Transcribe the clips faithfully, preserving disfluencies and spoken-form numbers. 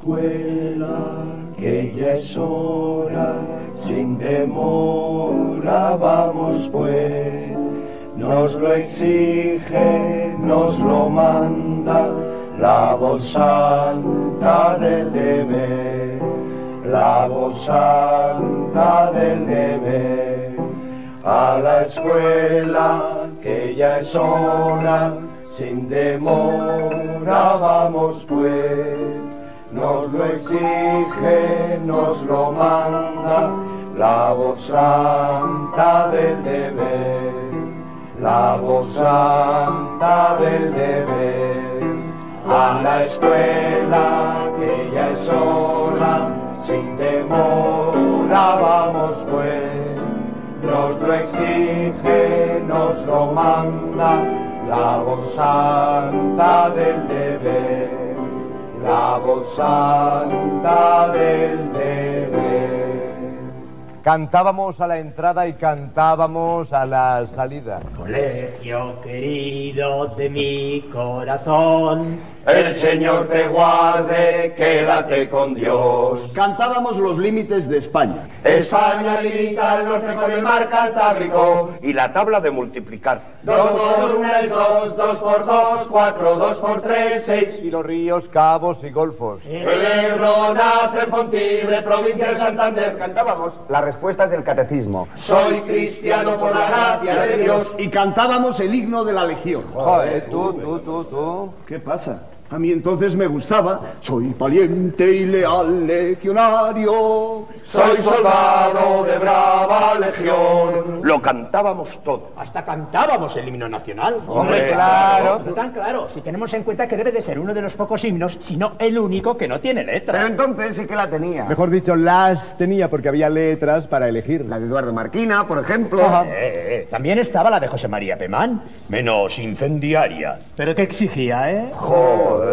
escuela, que ya es hora, sin demora vamos pues. Nos lo exige, nos lo manda la voz santa del deber, la voz santa del deber. A la escuela, que ya es hora, sin demora vamos pues. Nos lo exige, nos lo manda la voz santa del deber, la voz santa del deber. A la escuela, que ya es hora, sin demora vamos pues. Nos lo exige, nos lo manda la voz santa del deber, la voz santa del deber. Cantábamos a la entrada y cantábamos a la salida. Colegio querido de mi corazón, el Señor te guarde, quédate con Dios. Cantábamos los límites de España. España limita al norte con el mar Cantábrico. Y la tabla de multiplicar. Dos por una es dos, dos por dos, cuatro, dos por tres, seis. Y los ríos, cabos y golfos. El Ebro nace en Fontibre, provincia de Santander. Cantábamos Las respuestas del catecismo. soy cristiano por la gracia de Dios. Y cantábamos el himno de la Legión. Joder, tú, tú, tú, tú. ¿Qué pasa? A mí entonces me gustaba. Soy valiente y leal legionario. Soy soldado de brava legión. Lo cantábamos todo. hasta cantábamos el himno nacional. Hombre, claro. No tan claro, si tenemos en cuenta que debe de ser uno de los pocos himnos, si no el único, que no tiene letra. Pero entonces sí que la tenía. Mejor dicho, las tenía porque había letras para elegir. La de Eduardo Marquina, por ejemplo. Eh, eh, también estaba la de José María Pemán, menos incendiaria. Pero que exigía, ¿eh? Joder.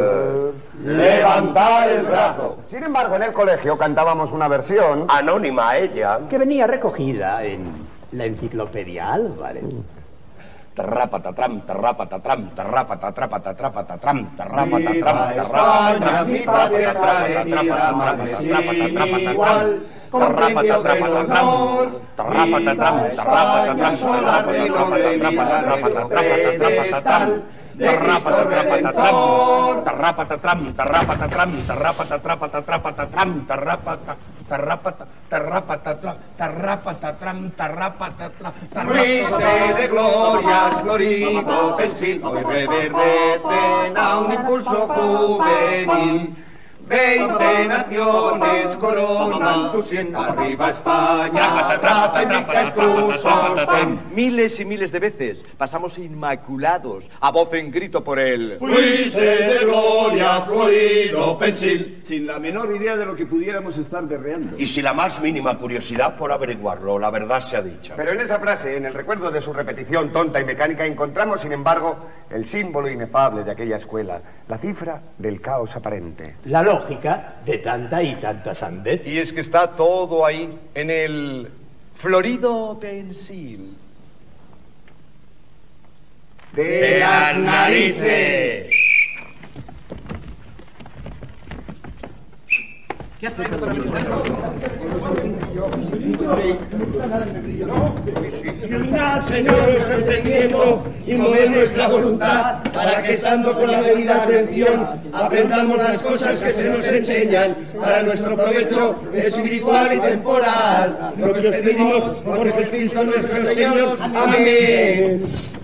Levantar el brazo. Sin embargo, en el colegio cantábamos una versión Anónima a ella. Que venía recogida en la enciclopedia Álvarez. Tarrapatatram, tarrapatatram, tarrapatatrapatatrapatram, Viva España, mi patria esclarecida, madre sin igual, compendio del honor. Viva España, solar de gloria y vida, pedestal de Cristo Redentor. tarrapatatram, tarrapatatram, tarrapatatrapatatrapatram, tarrapata, tarrapata, tarrapatatram, tarrapatatram, tarrapatatram, Fuiste de glorias, florido pensil, hoy reverdecen a un impulso juvenil. Veinte naciones coronan tu sien, arriba España, raza y rica es tu sostén. Miles y miles de veces pasamos inmaculados a voz en grito por él. Fuiste de glorias, florido pensil. Sin la menor idea de lo que pudiéramos estar berreando. Y sin la más mínima curiosidad por averiguarlo, la verdad sea dicha. Pero en esa frase, en el recuerdo de su repetición tonta y mecánica, encontramos, sin embargo, el símbolo inefable de aquella escuela, la cifra del caos aparente. La lógica de tanta y tanta sandez. Y es que está todo ahí, en el florido pensil. De las narices. ¿Qué haces? Iluminad, Señor, nuestro entendimiento y mover nuestra voluntad para que, estando con la debida atención, aprendamos las cosas que se nos enseñan para nuestro provecho espiritual y temporal. Lo que os pedimos por Jesucristo nuestro Señor. Amén.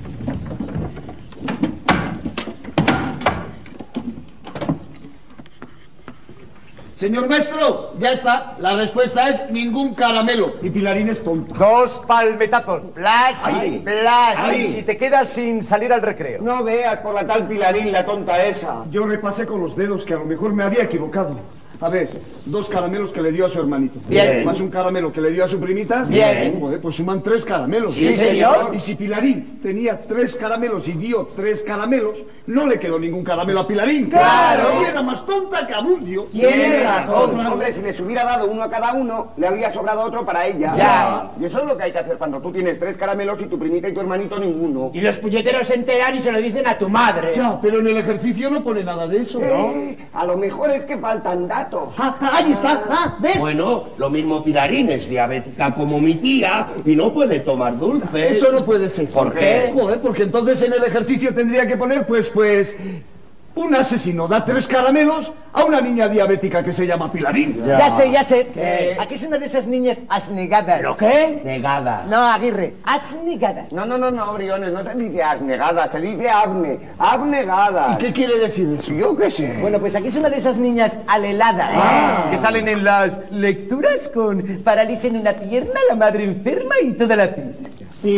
Señor maestro, ya está. La respuesta es ningún caramelo. Y Pilarín es tonta. Dos palmetazos, flash, Ay. flash, Ay. y te quedas sin salir al recreo. No veas por la tal Pilarín, la tonta esa. Yo repasé con los dedos que a lo mejor me había equivocado. A ver, dos caramelos que le dio a su hermanito. Bien. Más un caramelo que le dio a su primita. Bien. Joder, pues suman tres caramelos. Sí, señor. Y si Pilarín tenía tres caramelos y dio tres caramelos, no le quedó ningún caramelo a Pilarín. ¡Claro! Y era más tonta que Abundio. Tiene razón. Hombre, si les hubiera dado uno a cada uno, le habría sobrado otro para ella. Ya. Y eso es lo que hay que hacer cuando tú tienes tres caramelos y tu primita y tu hermanito ninguno. Y los puñeteros se enteran y se lo dicen a tu madre. Ya, pero en el ejercicio no pone nada de eso. Eh, a lo mejor es que faltan datos. carbohidratos. Ah, ahí está, ah, ¿ves? Bueno, lo mismo Pilarín es diabética como mi tía y no puede tomar dulces. Eso no puede ser. ¿Por qué? Joder, porque entonces en el ejercicio tendría que poner, pues, pues... Un asesino da tres caramelos a una niña diabética que se llama Pilarín. Ya, ya sé, ya sé. ¿Qué? Aquí es una de esas niñas asnegadas. ¿Lo qué? Negada. No, Aguirre, asnegadas. No, no, no, no, Briones, no se dice asnegada, se dice abne, abnegada. ¿Y qué quiere decir eso? Yo qué sé. Bueno, pues aquí es una de esas niñas aleladas. Ah. Que salen en las lecturas con parálisis en una pierna, la madre enferma y toda la pizca.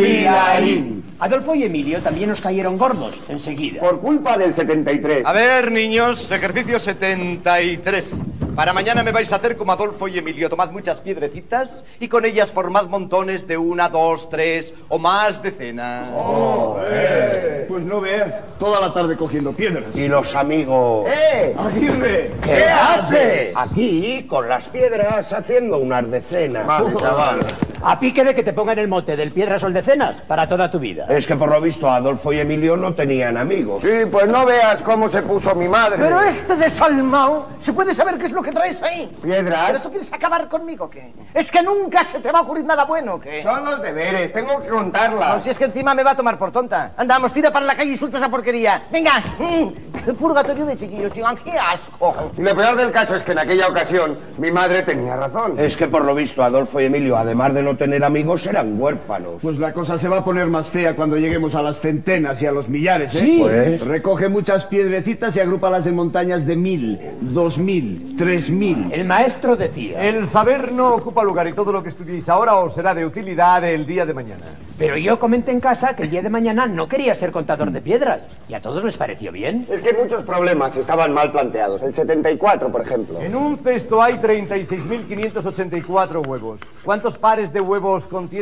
Pilarín. Adolfo y Emilio también nos cayeron gordos enseguida. Por culpa del setenta y tres. A ver, niños, ejercicio setenta y tres. Para mañana me vais a hacer como Adolfo y Emilio. Tomad muchas piedrecitas y con ellas formad montones de una, dos, tres o más decenas. Oh, eh. Pues no veas, toda la tarde cogiendo piedras. Y los amigos. ¡Eh! Aguirre, ¿Qué hace? Aquí, con las piedras, haciendo unas decenas. Vale, chaval. A pique de que te pongan el mote del Piedras o el Decenas para toda tu vida. Es que por lo visto Adolfo y Emilio no tenían amigos. Sí, pues no veas cómo se puso mi madre. Pero este desalmado, ¿se puede saber qué es lo que traes ahí? ¿Pero ¿Piedras? tú quieres acabar conmigo o qué? ¿Es que nunca se te va a ocurrir nada bueno o qué? Son los deberes, tengo que No, contarlas. si es que encima me va a tomar por tonta. Andamos, tira para la calle y suelta esa porquería. Venga. Mm, el purgatorio de chiquillos, tío. ¡Qué asco! Y lo peor del caso es que en aquella ocasión mi madre tenía razón. Es que por lo visto Adolfo y Emilio, además de no tener amigos, eran huérfanos. pues la cosa se va a poner más fea cuando lleguemos a las centenas y a los millares, ¿eh? Sí. Pues. Recoge muchas piedrecitas y agrúpalas en montañas de mil, dos mil, tres mil. El maestro decía, El saber no ocupa lugar y todo lo que estudiéis ahora os será de utilidad el día de mañana. pero yo comenté en casa que el día de mañana no quería ser contador de piedras. ¿Y a todos les pareció bien? Es que muchos problemas estaban mal planteados. El setenta y cuatro, por ejemplo. En un cesto hay treinta y seis mil quinientos ochenta y cuatro huevos. ¿Cuántos pares de huevos contiene?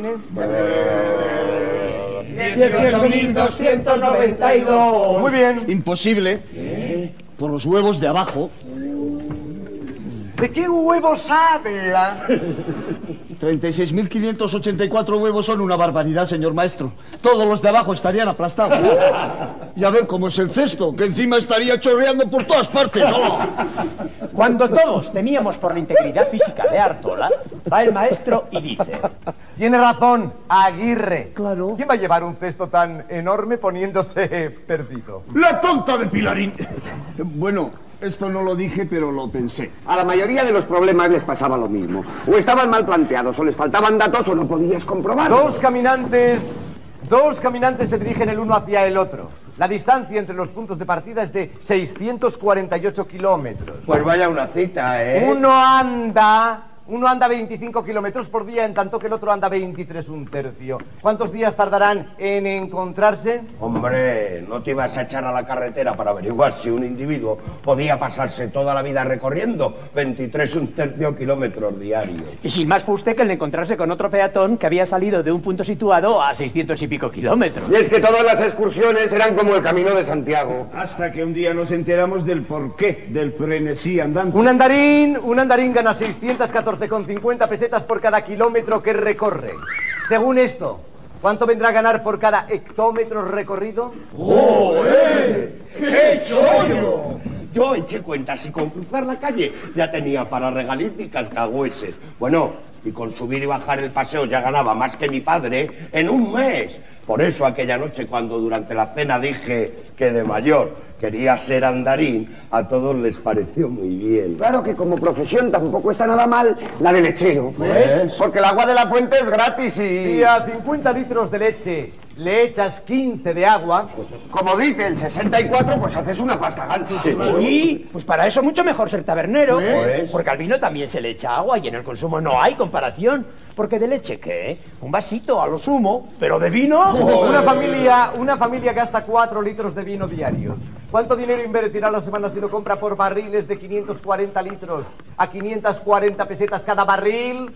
dieciocho mil doscientos noventa y dos. Muy bien. Imposible. Por los huevos de abajo. ¿De qué huevos habla? treinta y seis mil quinientos ochenta y cuatro huevos son una barbaridad, señor maestro. Todos los de abajo estarían aplastados. Y a ver cómo es el cesto, que encima estaría chorreando por todas partes. ¡Oh! Cuando todos temíamos por la integridad física de Artola, va el maestro y dice, Tiene razón, Aguirre. Claro. ¿Quién va a llevar un cesto tan enorme poniéndose perdido? ¡La tonta de Pilarín! Bueno, esto no lo dije, pero lo pensé. A la mayoría de los problemas les pasaba lo mismo. O estaban mal planteados, o les faltaban datos, o no podías comprobarlos. Dos caminantes, dos caminantes se dirigen el uno hacia el otro. La distancia entre los puntos de partida es de seiscientos cuarenta y ocho kilómetros. Pues vaya una cita, ¿eh? Uno anda, uno anda veinticinco kilómetros por día, en tanto que el otro anda veintitrés, un tercio. ¿Cuántos días tardarán en encontrarse? Hombre, no te ibas a echar a la carretera para averiguar si un individuo podía pasarse toda la vida recorriendo veintitrés, un tercio kilómetros diarios. y sin más fuste que el encontrarse con otro peatón que había salido de un punto situado a seiscientos y pico kilómetros. Y es que todas las excursiones eran como el Camino de Santiago. Hasta que un día nos enteramos del porqué del frenesí andante. Un andarín, un andarín gana seiscientos catorce con cincuenta pesetas por cada kilómetro que recorre. Según esto, ¿cuánto vendrá a ganar por cada hectómetro recorrido? ¡Qué chollo! Yo eché cuentas y con cruzar la calle ya tenía para regaliz y cascahueses. Bueno, y con subir y bajar el paseo ya ganaba más que mi padre en un mes. Por eso aquella noche cuando durante la cena dije que de mayor quería ser andarín, a todos les pareció muy bien. Claro que como profesión tampoco está nada mal la de lechero. Porque el agua de la fuente es gratis y... Si a cincuenta litros de leche le echas quince de agua, Como dice el sesenta y cuatro, pues haces una pasta gansa. Y pues para eso mucho mejor ser tabernero, Pues. porque al vino también se le echa agua y en el consumo no hay comparación. Porque de leche, ¿qué? Un vasito a lo sumo, pero de vino... una familia, una familia gasta cuatro litros de vino diarios. ¿Cuánto dinero invertirá la semana si lo compra por barriles de quinientos cuarenta litros a quinientas cuarenta pesetas cada barril?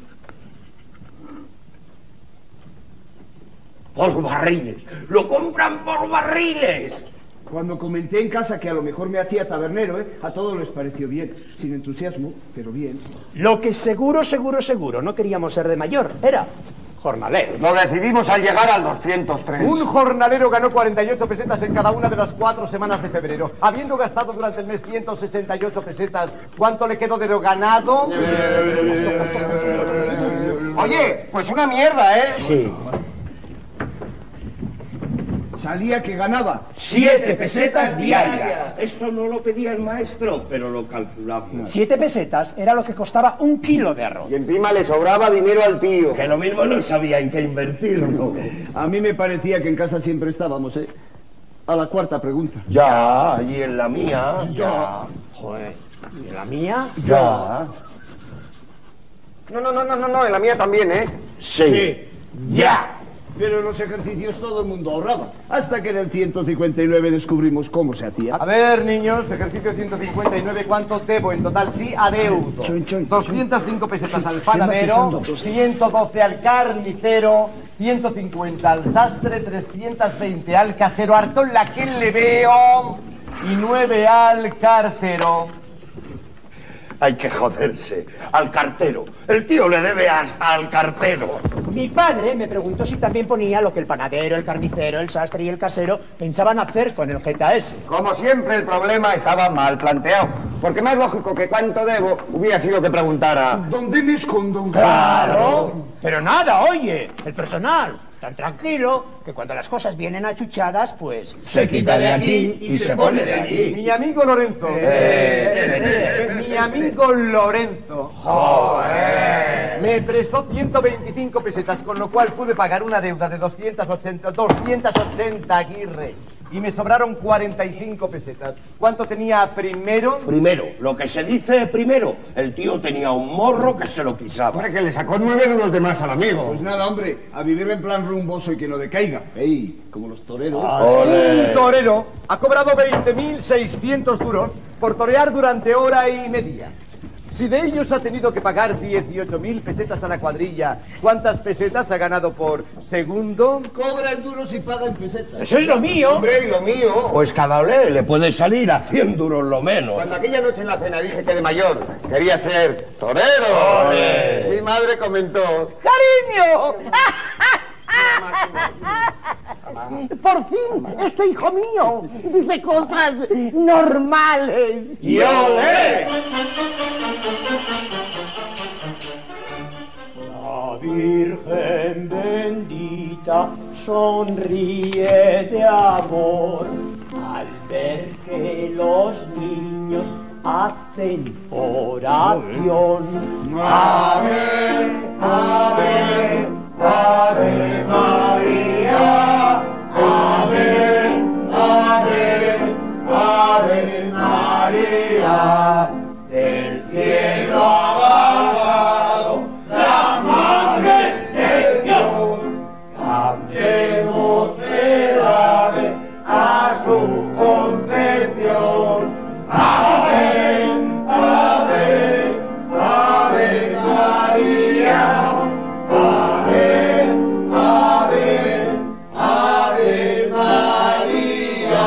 Por barriles, lo compran por barriles. Cuando comenté en casa que a lo mejor me hacía tabernero, ¿eh? A todos les pareció bien. Sin entusiasmo, pero bien. Lo que seguro, seguro, seguro no queríamos ser de mayor era jornaleros. Lo decidimos al llegar al doscientos tres. Un jornalero ganó cuarenta y ocho pesetas en cada una de las cuatro semanas de febrero. Habiendo gastado durante el mes ciento sesenta y ocho pesetas, ¿cuánto le quedó de lo ganado? Oye, pues una mierda, ¿eh? Sí. Salía que ganaba. Siete pesetas diarias. Esto no lo pedía el maestro, pero lo calculamos. Siete pesetas era lo que costaba un kilo de arroz. Y encima le sobraba dinero al tío. Que lo mismo no sabía en qué invertirlo. A mí me parecía que en casa siempre estábamos, ¿eh? A la cuarta pregunta. Ya, y en la mía, ya. Joder, ¿y en la mía? Ya. No, no, no, no, no, no, en la mía también, ¿eh? Sí. Ya. Pero en los ejercicios todo el mundo ahorraba. Hasta que en el ciento cincuenta y nueve descubrimos cómo se hacía. A ver, niños, ejercicio ciento cincuenta y nueve, ¿cuánto debo en total? Sí, adeudo. Chon, chon, doscientas cinco pesetas Sí, al se panadero, matizando. ciento doce al carnicero, ciento cincuenta al sastre, trescientos veinte al casero, harto la que le veo, y nueve al cartero. Hay que joderse. Al cartero. El tío le debe hasta al cartero. Mi padre me preguntó si también ponía lo que el panadero, el carnicero, el sastre y el casero pensaban hacer con el G S. Como siempre, el problema estaba mal planteado. Porque más lógico que cuánto debo hubiera sido que preguntara... ¿Dónde me escondo? ¡Claro! Pero nada, oye, el personal, tan tranquilo, que cuando las cosas vienen achuchadas, pues... Se quita de aquí y se pone de allí. Mi amigo Lorenzo. Eh. Mi amigo Lorenzo. Joder. Me prestó ciento veinticinco pesetas, con lo cual pude pagar una deuda de doscientos ochenta, doscientos ochenta aguirre. Y me sobraron cuarenta y cinco pesetas. ¿Cuánto tenía primero? Primero, lo que se dice primero. El tío tenía un morro que se lo pisaba. Hombre, que le sacó nueve de los demás al amigo. Pues nada, hombre, a vivir en plan rumboso y que no decaiga. ¡Ey! Como los toreros. Un torero ha cobrado veinte mil seiscientos duros por torear durante hora y media. Si de ellos ha tenido que pagar dieciocho mil pesetas a la cuadrilla, ¿cuántas pesetas ha ganado por segundo? Cobra en duros y paga en pesetas. ¡Eso es lo mío! Hombre, y lo mío... Pues cada ole le puede salir a cien duros lo menos. Cuando aquella noche en la cena dije que de mayor quería ser torero, ¡Ole! mi madre comentó... ¡Cariño! Por fin, este hijo mío dice cosas normales. ¡Y ole! La Virgen bendita sonríe de amor al ver que los niños hacen oración. Ave, ave, ave María, ave, ave, ave María, del cielo ha bajado la Madre de Dios. Cantemos el ave a su concepción. Ave, ave, ave María, ave, ave, ave María.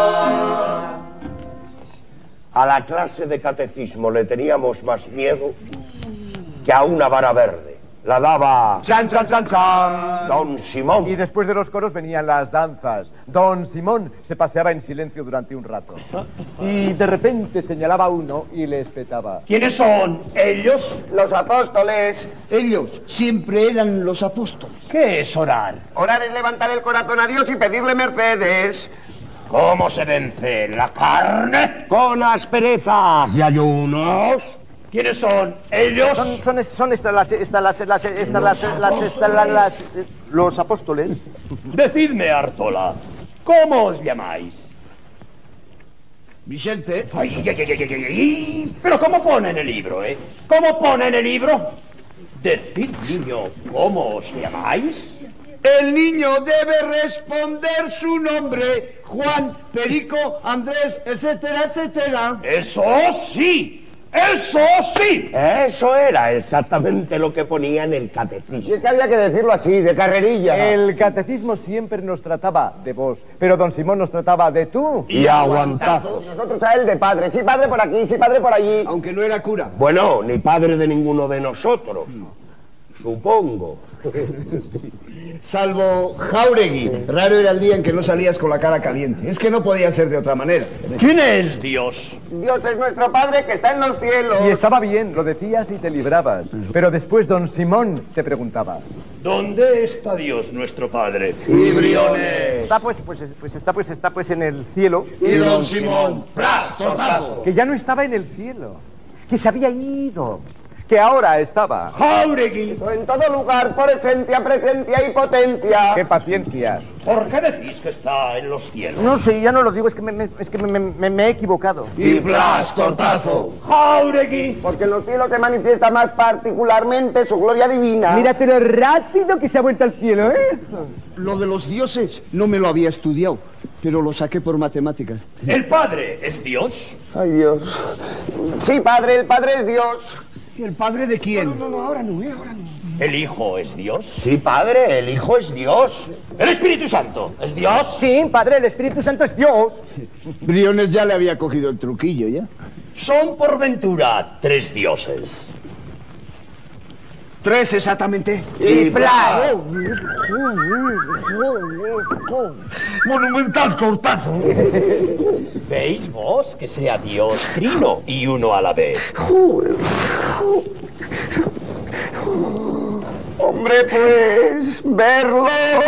A la clase de catecismo le teníamos más miedo que a una vara verde. La daba ¡Chan, chan, chan, chan! Don Simón. Y después de los coros venían las danzas. Don Simón se paseaba en silencio durante un rato. Y de repente señalaba a uno y le espetaba. ¿Quiénes son ellos? Los apóstoles... Ellos siempre eran los apóstoles. ¿Qué es orar? Orar es levantar el corazón a Dios y pedirle mercedes. ¿Cómo se vence la carne? Con asperezas y ayunos. ¿Quiénes son ellos? Son, son, son estas las, estas las, las, estas las, las, estas las, las, eh, los apóstoles. Decidme, Artola, ¿cómo os llamáis? Vicente. Ay, ay, ay, ay, ay, ay. Pero ¿cómo pone en el libro, eh? ¿Cómo pone en el libro? Decid, niño, ¿cómo os llamáis? El niño debe responder su nombre. Juan, Perico, Andrés, etcétera, etcétera. ¡Eso sí! ¡Eso sí! Eso era exactamente lo que ponía en el Y catecismo. es que había que decirlo así, de carrerilla. El catecismo siempre nos trataba de vos, pero don Simón nos trataba de tú. Y aguantazos. Nosotros a él de padre. Sí, padre por aquí, sí, padre por allí. Aunque no era cura. Bueno, ni padre de ninguno de nosotros. supongo. Salvo Jáuregui. Raro era el día en que no salías con la cara caliente. Es que no podía ser de otra manera. ¿Quién es Dios? Dios es nuestro Padre que está en los cielos. Y estaba bien, lo decías y te librabas. Pero después don Simón te preguntaba. ¿Dónde está Dios, nuestro Padre? Y Briones. Está pues, pues, pues está pues, está pues en el cielo. Y don Simón. ¡Plas, tortazo! Que ya no estaba en el cielo. Que se había ido. Que ahora estaba. ¡Jáuregui! En todo lugar, por esencia, presencia y potencia. ¡Qué paciencia! ¿Por qué decís que está en los cielos? No sé, ya no lo digo, es que me, me- es que me, me- me he equivocado. Y plas, tortazo. ¡Jáuregui! Porque en los cielos se manifiesta más particularmente su gloria divina. Mírate lo rápido que se ha vuelto al cielo, ¿eh? Lo de los dioses no me lo había estudiado, pero lo saqué por matemáticas. ¿El Padre es Dios? Ay, Dios. Sí, Padre, el Padre es Dios. ¿Y el padre de quién? No, no, ahora no, eh, ahora no. ¿El Hijo es Dios? Sí, Padre, el Hijo es Dios. ¿El Espíritu Santo es Dios? Sí, Padre, el Espíritu Santo es Dios. Briones ya le había cogido el truquillo, ¿ya? ¿Son por ventura tres dioses? Tres exactamente. Y plas. Monumental tortazo. ¿Veis vos que sea Dios trino y uno a la vez? Hombre, pues, verlo,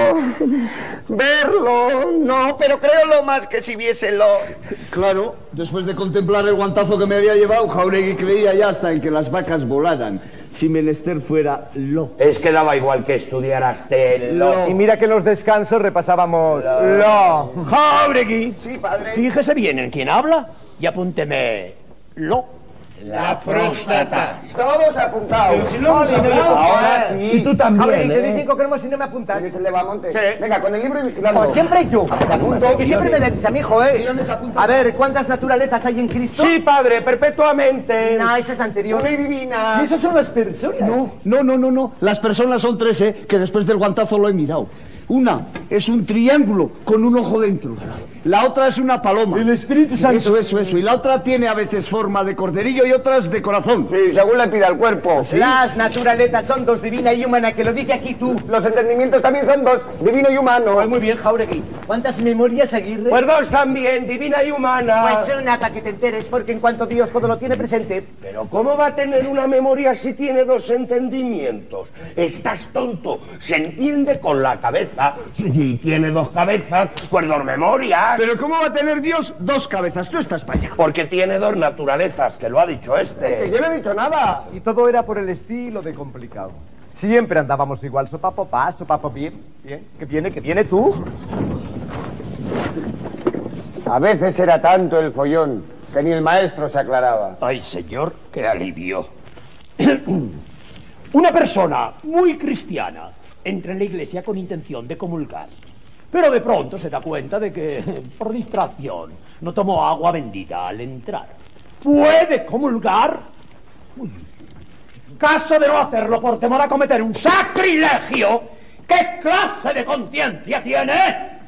verlo, no, pero creo lo más que si viéselo. Claro, después de contemplar el guantazo que me había llevado, Jáuregui creía ya hasta en que las vacas volaran, si menester fuera lo. Es que daba igual que estudiaras el Lo. Y mira que en los descansos repasábamos lo. Jáuregui, Sí, Padre. fíjese bien en quién habla y apúnteme lo. La próstata. Todos apuntados. si no hemos hablado. Ahora sí. Y tú también, Javier, te ¿eh? di cinco cromos y no me apuntas. ¿Es el de Bamonte? Sí. Venga, con el libro y vigilando. Como siempre yo. Apunto. Que siempre me decís a mi hijo, ¿eh? A ver, ¿cuántas naturalezas hay en Cristo? Sí, Padre, perpetuamente. No, esa es la anterior. Una y divina. Y esas son las personas. No, no, no, no, no. Las personas son tres, ¿eh? Que después del guantazo lo he mirado. Una es un triángulo con un ojo dentro. La otra es una paloma. El Espíritu Santo. Eso, eso, eso. Y la otra tiene a veces forma de corderillo y otras de corazón. Sí, según le pida el cuerpo. Las naturalezas son dos, divina y humana, que lo dice aquí tú. Los entendimientos también son dos, divino y humano. Pues muy bien, Jáuregui. ¿Cuántas memorias, Aguirre? Pues dos también, divina y humana. Pues una para que te enteres, porque en cuanto Dios todo lo tiene presente. Pero ¿cómo va a tener una memoria si tiene dos entendimientos? Estás tonto. Se entiende con la cabeza. Si tiene dos cabezas, pues dos memorias. Pero ¿cómo va a tener Dios dos cabezas? Tú estás para allá. Porque tiene dos naturalezas, que lo ha dicho Que este. yo no he dicho nada. Y todo era por el estilo de complicado. Siempre andábamos igual, sopapo pa, sopapo bien, bien, que viene, que viene tú. A veces era tanto el follón que ni el maestro se aclaraba. Ay, señor, qué alivio. Una persona muy cristiana entra en la iglesia con intención de comulgar, pero de pronto se da cuenta de que, por distracción, no tomó agua bendita al entrar. ¿Puede comulgar? Uy. Caso de no hacerlo por temor a cometer un sacrilegio, ¿qué clase de conciencia tiene?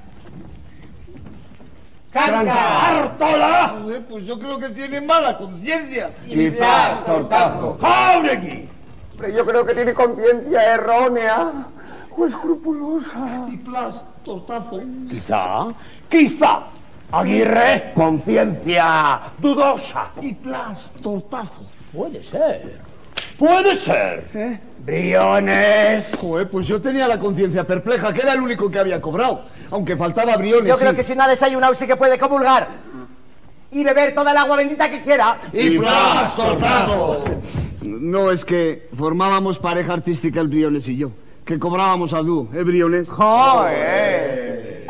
¡Canca! ¡Ártola! Joder, pues yo creo que tiene mala conciencia. Y paz, tortazo. ¡Jáuregui! Pero yo creo que tiene conciencia errónea o escrupulosa. Y plas, tortazo. Quizá, quizá, Aguirre, conciencia dudosa. Y plas, tortazo. Puede ser, puede ser. ¿Eh? Briones. Joder, pues yo tenía la conciencia perpleja, que era el único que había cobrado. Aunque faltaba Briones. Yo creo sí. que si no ha desayunado sí que puede comulgar. Y beber toda el agua bendita que quiera. ¡Y plas, tortazo! No, es que formábamos pareja artística el Briones y yo. Que cobrábamos a dúo, ¿eh, Briones? ¡Joder!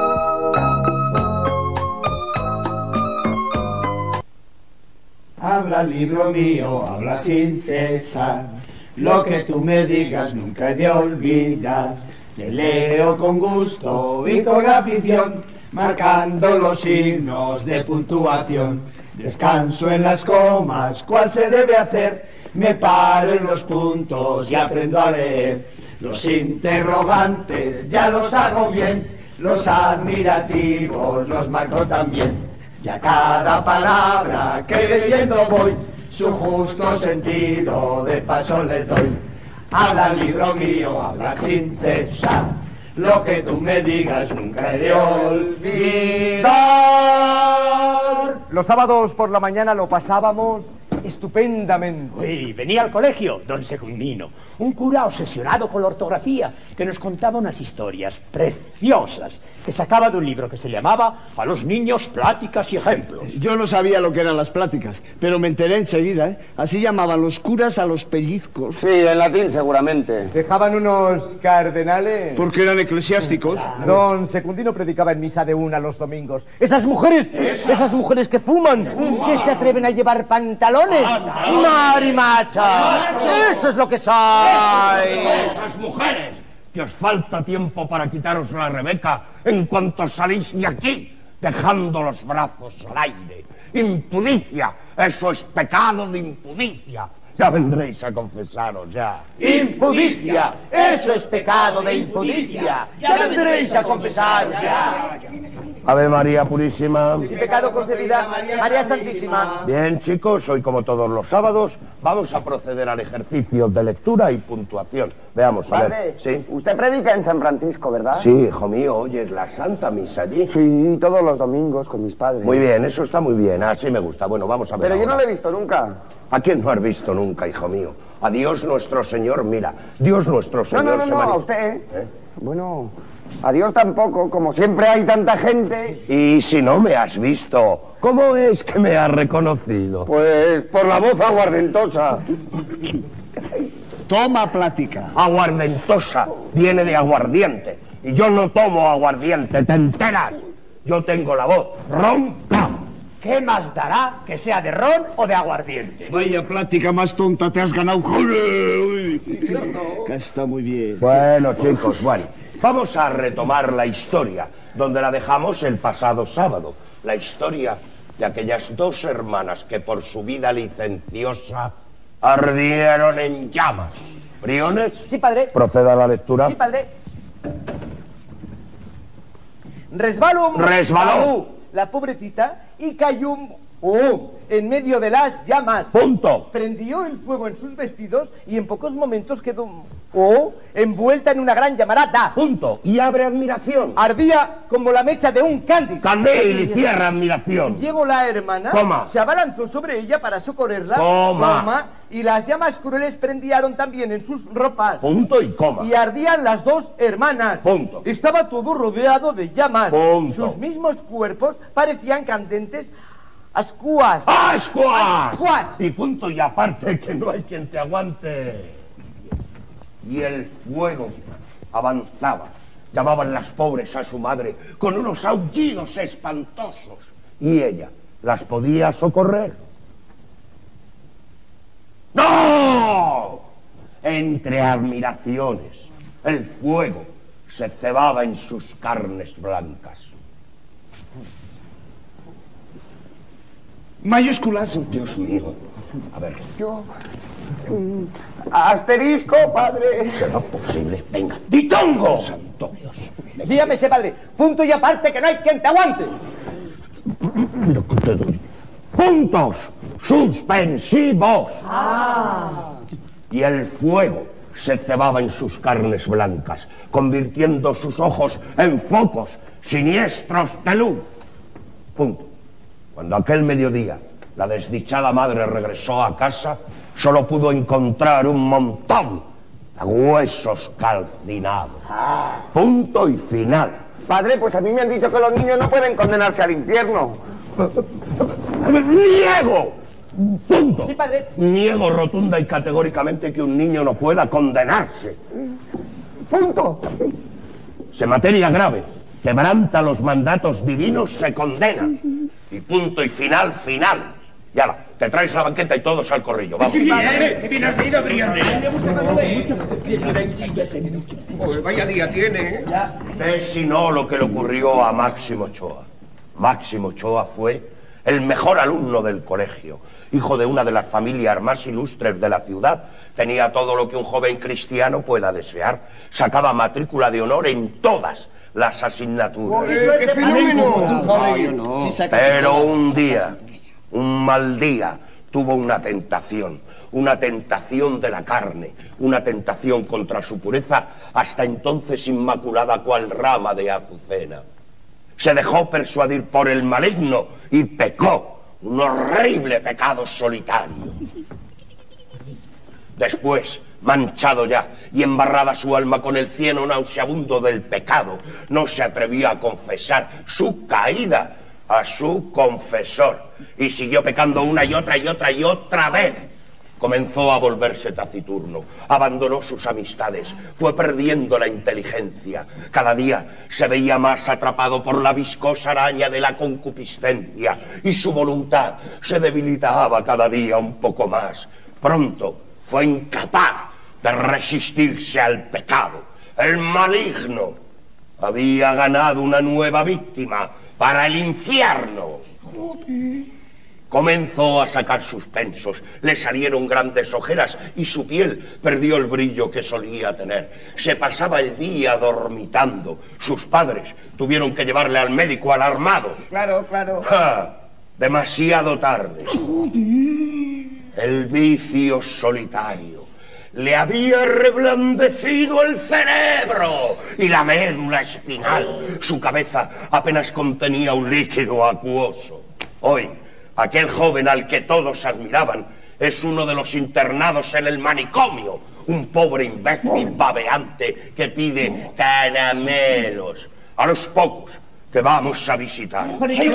Habla, libro mío, habla sin cesar. Lo que tú me digas nunca he de olvidar. Te leo con gusto y con afición, marcando los signos de puntuación. Descanso en las comas, ¿cuál se debe hacer? Me paro en los puntos y aprendo a leer. Los interrogantes ya los hago bien, los admirativos los marco también. Y a cada palabra que leyendo voy, su justo sentido de paso les doy. Habla, libro mío, habla sin cesar. Lo que tú me digas nunca he de olvidar. Los sábados por la mañana lo pasábamos estupendamente. Uy, venía al colegio don Secundino, un cura obsesionado con la ortografía, que nos contaba unas historias preciosas que sacaba de un libro que se llamaba A los niños, pláticas y ejemplos. Yo no sabía lo que eran las pláticas, pero me enteré enseguida, ¿eh? Así llamaban los curas a los pellizcos. Sí, en latín seguramente. Dejaban unos cardenales. Porque eran eclesiásticos. Don Secundino predicaba en misa de una los domingos. Esas mujeres, esas mujeres que fuman, que se atreven a llevar pantalones, marimacha. Eso es lo que son. Esas mujeres, que os falta tiempo para quitaros la Rebeca en cuanto salís de aquí, dejando los brazos al aire. Impudicia, eso es pecado de impudicia. Ya vendréis a confesaros, ya. Impudicia, eso es pecado de impudicia. Ya vendréis a confesaros ya. Ave María Purísima. Sin pecado concebida, María Santísima. Bien, chicos, hoy como todos los sábados vamos a proceder al ejercicio de lectura y puntuación. Veamos, a Padre, ver. ¿Sí? usted predica en San Francisco, ¿verdad? Sí, hijo mío, oyes la Santa Misa allí. Sí, todos los domingos con mis padres. Muy bien, eso está muy bien, así me gusta. Bueno, vamos a ver. Pero yo no ahora. lo he visto nunca. ¿A quién no has visto nunca, hijo mío? A Dios nuestro Señor, mira, Dios nuestro No, Señor no, no, se no, mani- a usted. ¿Eh? Bueno, a Dios tampoco, como siempre hay tanta gente. Y si no me has visto, ¿cómo es que me has reconocido? Pues por la voz aguardentosa. Toma plática. Aguardentosa, viene de aguardiente. Y yo no tomo aguardiente, ¿te enteras? Yo tengo la voz ronca. ¿Qué más dará que sea de ron o de aguardiente? Vaya plática más tonta, te has ganado. Uy, que está muy bien. Bueno, chicos, bueno, vamos a retomar la historia donde la dejamos el pasado sábado. La historia de aquellas dos hermanas que por su vida licenciosa ardieron en llamas. ¿Briones? Sí, padre. Proceda a la lectura. Sí, padre. Resbaló. Resbaló. La pobrecita y cayó oh, en medio de las llamas. Punto. Prendió el fuego en sus vestidos y en pocos momentos quedó oh, envuelta en una gran llamarada. Punto. Y abre admiración. Ardía como la mecha de un candil. Candil y cierra admiración. Llegó la hermana, Coma. se abalanzó sobre ella para socorrerla, Coma. y las llamas crueles prendieron también en sus ropas. Punto y coma. Y ardían las dos hermanas. Punto. Estaba todo rodeado de llamas. Punto. Sus mismos cuerpos parecían candentes ascuas. ¡Ascuas! ¡Ascuas! Y punto y aparte que no hay quien te aguante. Y el fuego avanzaba. Llamaban las pobres a su madre con unos aullidos espantosos. Y ella las podía socorrer. ¡No! Entre admiraciones, el fuego se cebaba en sus carnes blancas. Mayúsculas. Dios mío. A ver. Yo... mm, asterisco, padre. ¿Será posible? Venga. ¡Ditongo! ¡Santo Dios! Dígame ese padre, punto y aparte que no hay quien te aguante. Mira que te doy. Puntos suspensivos. Y el fuego se cebaba en sus carnes blancas, convirtiendo sus ojos en focos siniestros de luz. Punto. Cuando aquel mediodía la desdichada madre regresó a casa, solo pudo encontrar un montón de huesos calcinados. Punto y final. Padre, pues a mí me han dicho que los niños no pueden condenarse al infierno. ¡Niego! Punto. Sí, padre. Niego rotunda y categóricamente que un niño no pueda condenarse. Punto. Se materia grave, quebranta los mandatos divinos, se condena. Y punto y final, final. Y ala, te traes la banqueta y todos al corrillo, vamos. ¡Qué bien has leído, Briones! Pues vaya día tiene, ¿eh? Ves si no lo que le ocurrió a Máximo Ochoa. Máximo Ochoa fue el mejor alumno del colegio. Hijo de una de las familias más ilustres de la ciudad, tenía todo lo que un joven cristiano pueda desear. Sacaba matrícula de honor en todas las asignaturas. ¡Qué fenómeno! Pero un día, un mal día, tuvo una tentación. una tentación de la carne, una tentación contra su pureza, hasta entonces inmaculada cual rama de azucena. Se dejó persuadir por el maligno y pecó un horrible pecado solitario. Después, manchado ya y embarrada su alma con el cieno nauseabundo del pecado, no se atrevía a confesar su caída a su confesor y siguió pecando una y otra y otra y otra vez. Comenzó a volverse taciturno, abandonó sus amistades, fue perdiendo la inteligencia. Cada día se veía más atrapado por la viscosa araña de la concupiscencia y su voluntad se debilitaba cada día un poco más. Pronto fue incapaz de resistirse al pecado. El maligno había ganado una nueva víctima para el infierno. Comenzó a sacar suspensos, le salieron grandes ojeras y su piel perdió el brillo que solía tener. Se pasaba el día dormitando. Sus padres tuvieron que llevarle al médico alarmados. Claro, claro. ¡Ja! Demasiado tarde. El vicio solitario le había reblandecido el cerebro y la médula espinal. Su cabeza apenas contenía un líquido acuoso. Hoy, aquel joven al que todos admiraban es uno de los internados en el manicomio, un pobre imbécil babeante que pide caramelos a los pocos que vamos a visitar.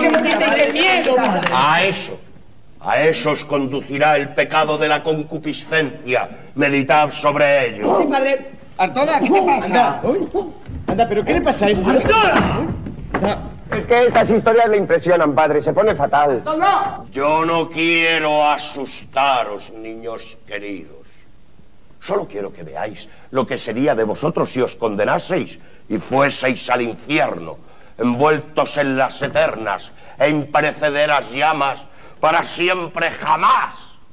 A eso, a eso os conducirá el pecado de la concupiscencia. Meditad sobre ello. Sí, padre. Artola, ¿qué te pasa? Anda, anda, pero ¿qué le pasa a esto? ¡Artola! Es que estas historias le impresionan, padre. Se pone fatal. Yo no quiero asustaros, niños queridos. Solo quiero que veáis lo que sería de vosotros si os condenaseis y fueseis al infierno, envueltos en las eternas e imperecederas llamas para siempre jamás.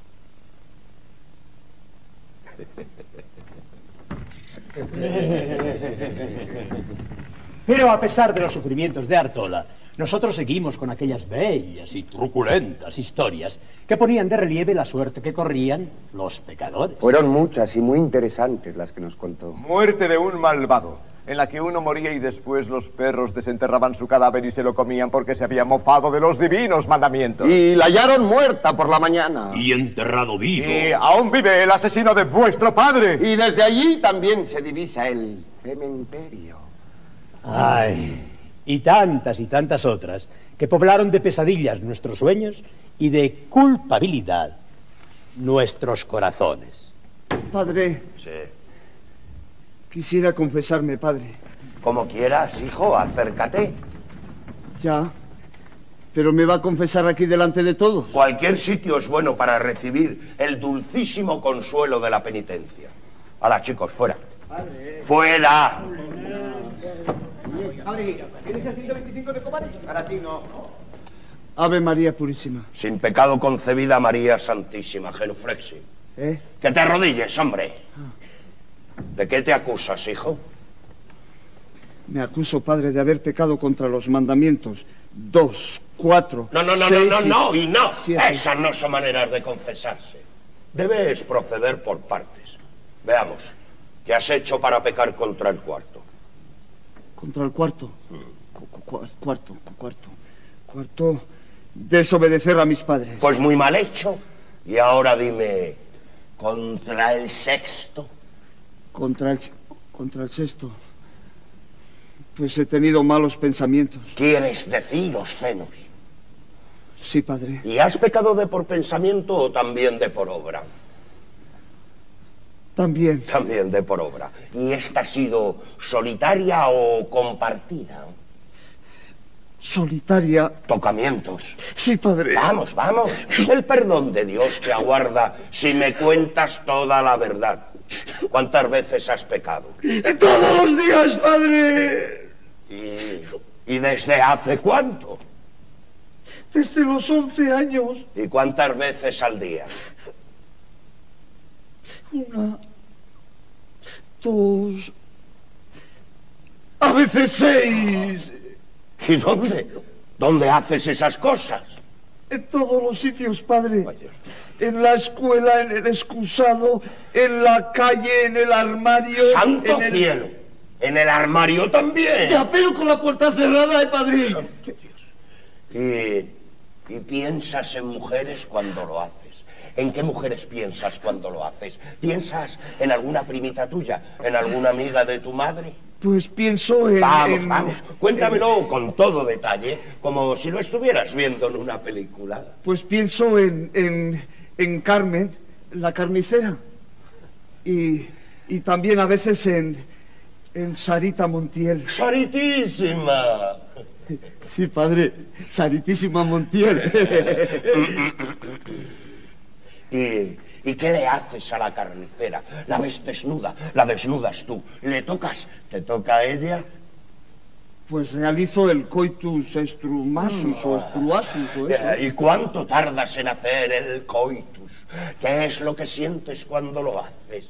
Pero a pesar de los sufrimientos de Artola, nosotros seguimos con aquellas bellas y truculentas historias que ponían de relieve la suerte que corrían los pecadores. Fueron muchas y muy interesantes las que nos contó. Muerte de un malvado, en la que uno moría y después los perros desenterraban su cadáver y se lo comían porque se había mofado de los divinos mandamientos. Y la hallaron muerta por la mañana. Y enterrado vivo. Y aún vive el asesino de vuestro padre. Y desde allí también se divisa el cementerio. Ay, y tantas y tantas otras que poblaron de pesadillas nuestros sueños y de culpabilidad nuestros corazones. Padre. Sí. Quisiera confesarme, padre. Como quieras, hijo, acércate. Ya. Pero me va a confesar aquí delante de todos. Cualquier sitio es bueno para recibir el dulcísimo consuelo de la penitencia. Hala, chicos, fuera. Padre. ¡Fuera! Padre, ¿tienes el ciento veinticinco de copas? Para ti no. Ave María Purísima. Sin pecado concebida María Santísima, genuflexi. ¿Eh? Que te arrodilles, hombre. ¿De qué te acusas, hijo? Me acuso, padre, de haber pecado contra los mandamientos. Dos, cuatro, No, no, no, seis, no, no, no, y no. siete. Esas no son maneras de confesarse. Debes proceder por partes. Veamos, ¿qué has hecho para pecar contra el cuarto? Contra el cuarto. Cu- cu- cu- cuarto, cu- cuarto. Cuarto, desobedecer a mis padres. Pues muy mal hecho. Y ahora dime, ¿contra el sexto? Contra el, contra el sexto. Pues he tenido malos pensamientos. ¿Quieres decir obscenos? Sí, padre. ¿Y has pecado de por pensamiento o también de por obra? También. También de por obra. ¿Y esta ha sido solitaria o compartida? Solitaria. Tocamientos. Sí, padre. Vamos, vamos. El perdón de Dios te aguarda si me cuentas toda la verdad. ¿Cuántas veces has pecado? Todos los días, padre. ¿Y, y desde hace cuánto? Desde los once años. ¿Y cuántas veces al día? Una, dos, a veces seis. ¿Y dónde? ¿Dónde haces esas cosas? En todos los sitios, padre. Ay, Dios. en la escuela, en el excusado, en la calle, en el armario... ¡Santo en el... cielo! En el armario también. Ya, pero con la puerta cerrada, ¿eh, padre? Santo Dios. Y, y piensas en mujeres cuando lo haces. ¿En qué mujeres piensas cuando lo haces? ¿Piensas en alguna primita tuya? ¿En alguna amiga de tu madre? Pues pienso en... Vamos, en, vamos, cuéntamelo en, con todo detalle, como si lo estuvieras viendo en una película. Pues pienso en, en, en Carmen, la carnicera. Y, y también a veces en, en Sarita Montiel. ¡Saritísima! Sí, padre, Saritísima Montiel. ¿Y, ¿Y qué le haces a la carnicera? La ves desnuda, la desnudas tú. ¿Le tocas? ¿Te toca a ella? Pues realizo el coitus estrumasus o estruasus o eso. ¿Y cuánto tardas en hacer el coitus? ¿Qué es lo que sientes cuando lo haces?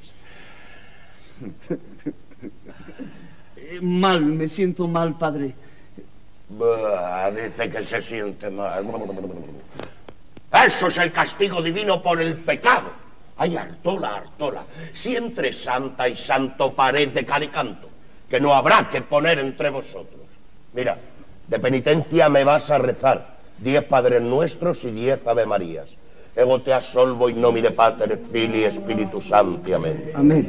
Mal, me siento mal, padre. Bah, dice que se siente mal. Eso es el castigo divino por el pecado. Ay, Artola, Artola, si entre santa y santo pared de cal y canto, que no habrá que poner entre vosotros. Mira, de penitencia me vas a rezar diez Padres Nuestros y diez Ave Marías. Ego te absolvo in nomine Pater, Filii, Spiritus Sancti. Amén. Amén.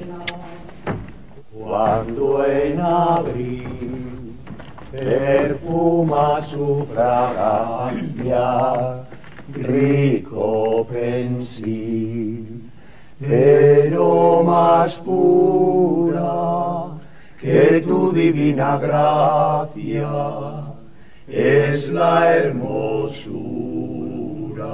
Cuando en abril perfuma su fragancia, rico pensil, pero más pura que tu divina gracia es la hermosura.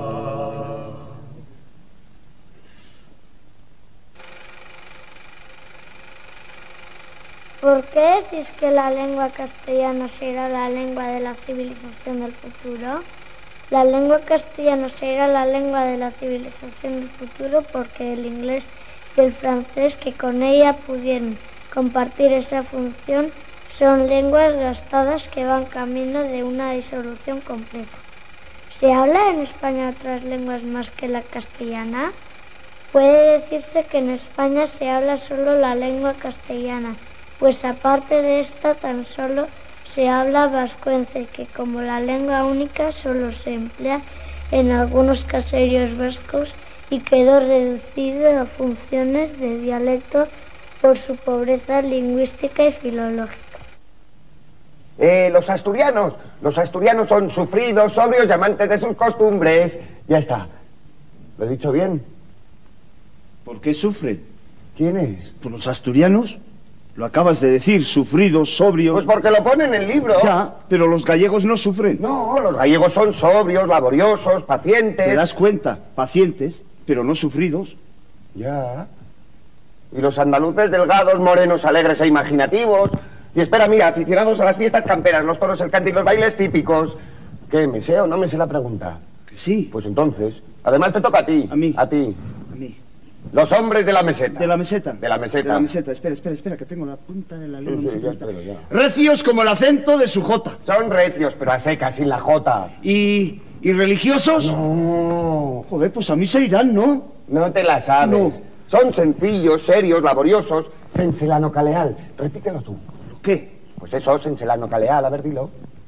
¿Por qué decís que la lengua castellana será la lengua de la civilización del futuro? La lengua castellana será la lengua de la civilización del futuro porque el inglés y el francés, que con ella pudieron compartir esa función, son lenguas gastadas que van camino de una disolución completa. ¿Se habla en España otras lenguas más que la castellana? Puede decirse que en España se habla solo la lengua castellana, pues aparte de esta tan solo se habla vascuence, que como la lengua única solo se emplea en algunos caseríos vascos y quedó reducido a funciones de dialecto por su pobreza lingüística y filológica. Eh, los asturianos, los asturianos son sufridos, sobrios y amantes de sus costumbres. Ya está. ¿Lo he dicho bien? ¿Por qué sufren? ¿Quién es? Pues los asturianos. Lo acabas de decir, sufridos, sobrios. Pues porque lo pone en el libro. Ya, pero los gallegos no sufren. No, los gallegos son sobrios, laboriosos, pacientes. ¿Te das cuenta? Pacientes, pero no sufridos. Ya. Y los andaluces delgados, morenos, alegres e imaginativos. Y espera, mira, aficionados a las fiestas camperas, los toros, el cante y los bailes típicos. ¿Qué, me sé o no me sé la pregunta? Que sí. Pues entonces, además te toca a ti. A mí. A ti. A mí. Los hombres de la meseta. ¿De la meseta? De la meseta. De la meseta. Espera, espera, espera, que tengo la punta de la lengua. Sí, sí, ya espero, ya. Recios como el acento de su jota. Son recios, pero a secas, sin la jota. ¿Y, y religiosos? No. Joder, pues a mí se irán, ¿no? No te la sabes. No. Son sencillos, serios, laboriosos. Senselano caleal. Repítelo tú. ¿Lo qué? Pues eso, senselano caleal. A ver, dilo.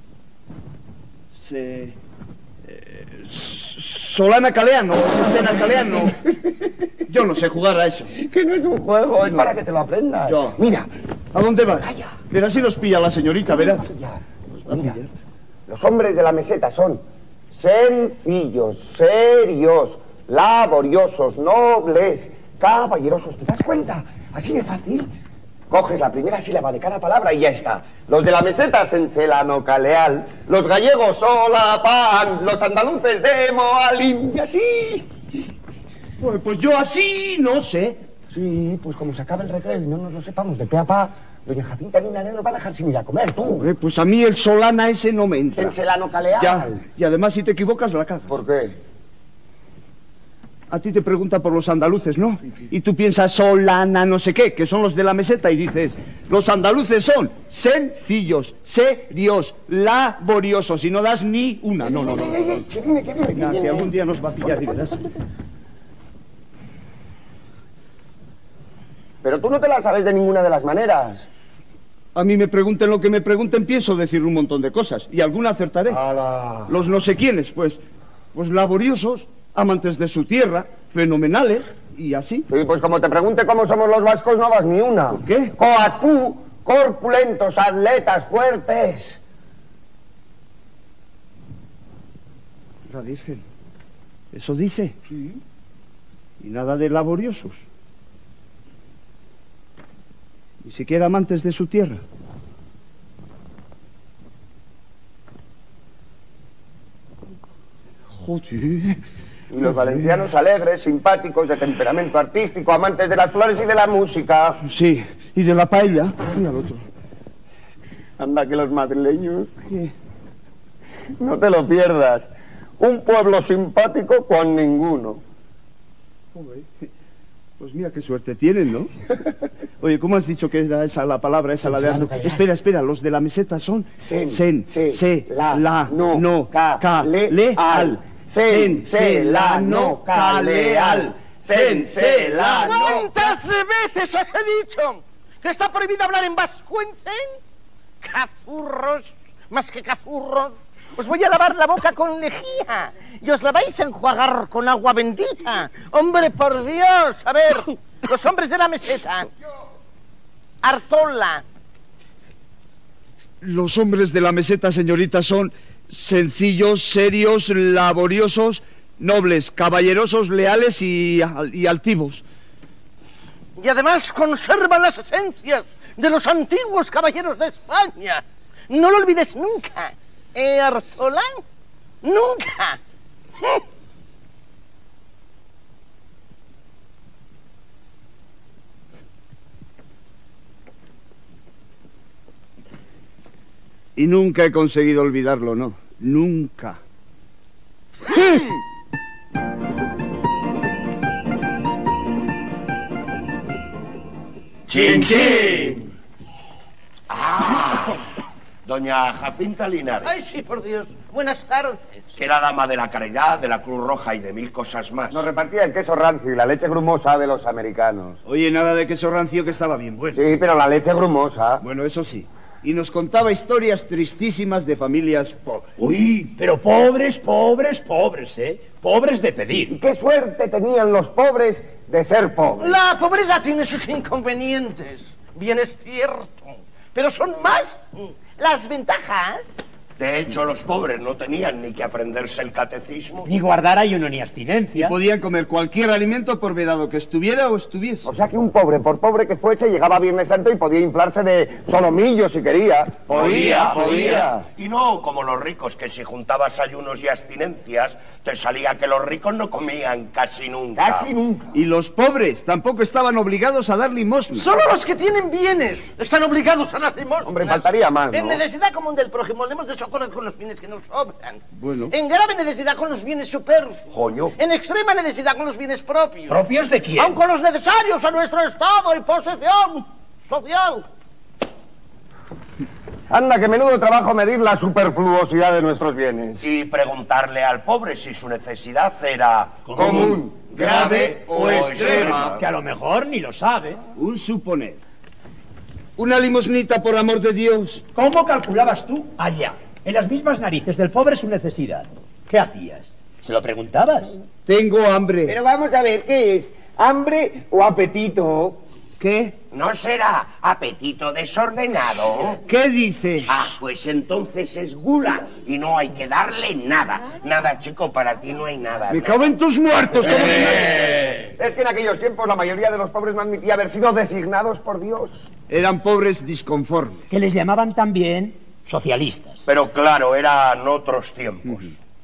Se... Eh, Solana Caleano, Sesena Caleano. Yo no sé jugar a eso. Que no es un juego, es no. para que te lo aprendas. Yo. Mira. ¿A dónde vas? Calla. Verás si los pilla la señorita, verás. Ya. Pues mira, los hombres de la meseta son sencillos, serios, laboriosos, nobles, caballerosos. ¿Te das cuenta? Así de fácil. Coges la primera sílaba de cada palabra y ya está. Los de la meseta, senselano caleal. Los gallegos, solapan. Los andaluces, de moalín. Y así. Pues, pues yo así no sé. Sí, pues como se acaba el recreo y no nos lo sepamos de pe a pa, doña Jacinta Linares nos va a dejar sin ir a comer, tú. Eh, pues a mí el solana ese no me entra. Senselano caleal. Ya, y además si te equivocas la cagas. ¿Por qué? A ti te preguntan por los andaluces, ¿no? Y tú piensas solana no sé qué, que son los de la meseta, y dices, los andaluces son sencillos, serios, laboriosos, y no das ni una. No, no, no. no, no. ¿Qué viene, qué viene? Venga, si algún día nos va a pillar y verás. Pero tú no te la sabes de ninguna de las maneras. A mí me pregunten lo que me pregunten, pienso decir un montón de cosas. Y alguna acertaré. ¡Hala! Los no sé quiénes, pues. Pues laboriosos, amantes de su tierra, fenomenales, y así. Sí, pues como te pregunte cómo somos los vascos, no vas ni una. ¿Por qué? Coatfú, corpulentos, atletas, fuertes. La Virgen. ¿Eso dice? Sí. Y nada de laboriosos. Ni siquiera amantes de su tierra. Joder. Y los valencianos alegres, simpáticos, de temperamento artístico, amantes de las flores y de la música. Sí, y de la paella. Y al otro. Anda que los madrileños... ¿Qué? No te lo pierdas. Un pueblo simpático con ninguno. Joder. Pues mira qué suerte tienen, ¿no? Oye, ¿cómo has dicho que era esa la palabra, esa la de Arno? Espera, espera, los de la meseta son... Sen, sen, se, se, la, la, no, no, ca, ca, le, le, al. al. Sen, se, la, no, ca, le, al. Sen, se, la, no. ¿Cuántas veces os he dicho que está prohibido hablar en vascuence? Cazurros, más que cazurros. Os voy a lavar la boca con lejía y os la vais a enjuagar con agua bendita. Hombre, por Dios, a ver, los hombres de la meseta. Artola. Los hombres de la meseta, señorita, son sencillos, serios, laboriosos, nobles, caballerosos, leales y, y altivos. Y además conservan las esencias de los antiguos caballeros de España. No lo olvides nunca. ¿Eh, Artola? ¡Nunca! Y nunca he conseguido olvidarlo, ¿no? Nunca. ¡Chin, chin! ¡Ah! Doña Jacinta Linares. ¡Ay, sí, por Dios! Buenas tardes. Que era dama de la caridad, de la Cruz Roja y de mil cosas más. Nos repartía el queso rancio y la leche grumosa de los americanos. Oye, nada de queso rancio, que estaba bien bueno. Sí, pero la leche grumosa... Bueno, eso sí. Y nos contaba historias tristísimas de familias pobres. Uy, pero pobres, pobres, pobres, ¿eh? Pobres de pedir. ¿Y qué suerte tenían los pobres de ser pobres? La pobreza tiene sus inconvenientes, bien es cierto, pero son más las ventajas. De hecho, los pobres no tenían ni que aprenderse el catecismo. Ni guardar ayuno ni abstinencia. Y podían comer cualquier alimento por vedado que estuviera o estuviese. O sea que un pobre, por pobre que fuese, llegaba a Viernes Santo y podía inflarse de solomillo si quería. Podía, podía. Y no como los ricos, que si juntabas ayunos y abstinencias, te salía que los ricos no comían casi nunca. Casi nunca. Y los pobres tampoco estaban obligados a dar limosna. Solo los que tienen bienes están obligados a las limosnas. Hombre, faltaría más, ¿no? En necesidad común del prójimo, debemos de socorrer con los bienes que nos sobran. Bueno. En grave necesidad con los bienes superfluos. Coño. En extrema necesidad con los bienes propios. ¿Propios de quién? Aun con los necesarios a nuestro estado y posesión social. Anda, que menudo trabajo medir la superfluosidad de nuestros bienes. Y preguntarle al pobre si su necesidad era Común, grave o extrema. Que a lo mejor ni lo sabe. Un suponer. Una limosnita, por amor de Dios. ¿Cómo calculabas tú allá, en las mismas narices del pobre, su necesidad? ¿Qué hacías? ¿Se lo preguntabas? Tengo hambre. Pero vamos a ver, ¿qué es? ¿Hambre o apetito? ¿Qué? ¿No será apetito desordenado? ¿Qué dices? Ah, pues entonces es gula y no hay que darle nada. Nada, chico, para ti no hay nada. Me cago en tus muertos. ¿Cómo Eh. Es que en aquellos tiempos la mayoría de los pobres no admitía haber sido designados por Dios. Eran pobres disconformes. Que les llamaban también socialistas. Pero claro, eran otros tiempos.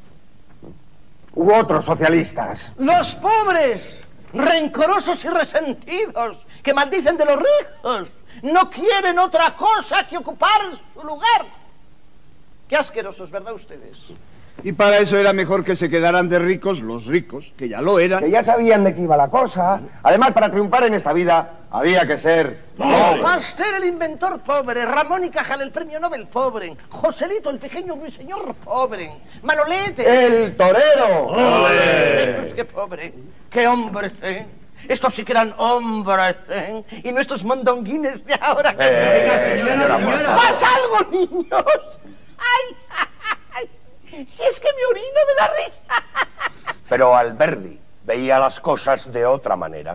U otros socialistas. Los pobres, rencorosos y resentidos, que maldicen de los ricos, no quieren otra cosa que ocupar su lugar. Qué asquerosos, ¿verdad ustedes? Y para eso era mejor que se quedaran de ricos los ricos, que ya lo eran. Que ya sabían de qué iba la cosa. Además, para triunfar en esta vida, había que ser pobre. Pasteur, el inventor pobre, Ramón y Cajal, el premio Nobel pobre, Joselito, el pequeño ruiseñor pobre, Manolete... ¡El torero! ¡Ole! Pues qué pobre, qué hombre, ¿eh? Estos sí que eran hombres, ¿eh? Y nuestros mondonguines de ahora. Eh, señora Marta. ¡Pasa algo, niños! ¡Ay, ay! Si es que me orino de la risa. Pero Alberdi veía las cosas de otra manera.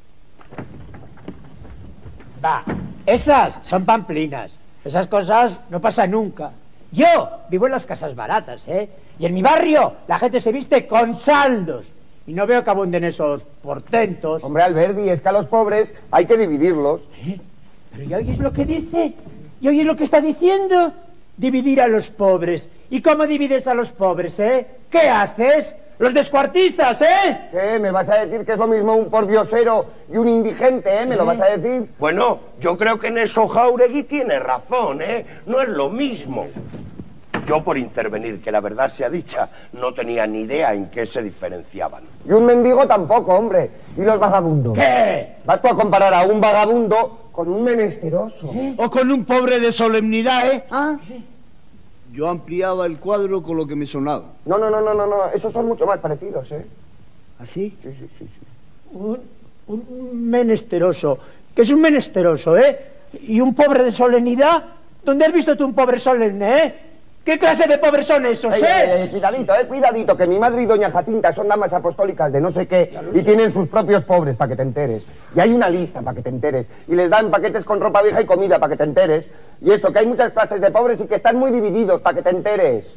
Va, esas son pamplinas. Esas cosas no pasan nunca. Yo vivo en las casas baratas, ¿eh? Y en mi barrio la gente se viste con saldos. Y no veo que abunden esos portentos. Hombre, Alberdi, es que a los pobres hay que dividirlos. ¿Eh? ¿Pero ya oyes lo que dice? ¿Ya oyes lo que está diciendo? Dividir a los pobres. ¿Y cómo divides a los pobres, eh? ¿Qué haces? ¡Los descuartizas, eh! ¿Qué? ¿Me vas a decir que es lo mismo un pordiosero y un indigente, eh? ¿Me lo vas a decir? Bueno, yo creo que en eso Jáuregui tiene razón, ¿eh? No es lo mismo. Yo, por intervenir, que la verdad sea dicha, no tenía ni idea en qué se diferenciaban. Y un mendigo tampoco, hombre. ¿Y los vagabundos? ¿Qué? ¿Vas tú a comparar a un vagabundo con un menesteroso? ¿Eh? O con un pobre de solemnidad, ¿eh? ¿Ah? Yo ampliaba el cuadro con lo que me sonaba. No, no, no, no, no, no. Esos son mucho más parecidos, ¿eh? ¿Así? Sí, sí, sí, sí. Un, un menesteroso. ¿Qué es un menesteroso, eh? ¿Y un pobre de solemnidad? ¿Dónde has visto tú un pobre solemne, eh? ¿Qué clase de pobres son esos, Ey, eh? ey, ey, cuidadito, eh, cuidadito, que mi madre y doña Jacinta son damas apostólicas de no sé qué y tienen sus propios pobres, para que te enteres. Y hay una lista, para que te enteres. Y les dan paquetes con ropa vieja y comida, para que te enteres. Y eso, que hay muchas clases de pobres y que están muy divididos, para que te enteres.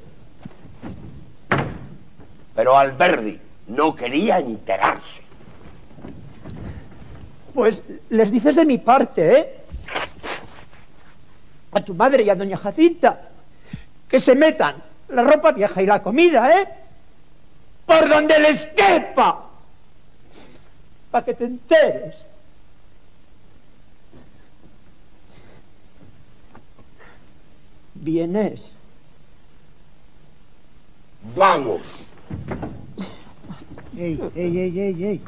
Pero Alberdi no quería enterarse. Pues les dices de mi parte, ¿eh? A tu madre y a doña Jacinta que se metan la ropa vieja y la comida, ¿eh? Por donde les quepa. Para que te enteres. ¿Vienes? ¡Vamos! ¡Ey, ey, ey, ey, ey!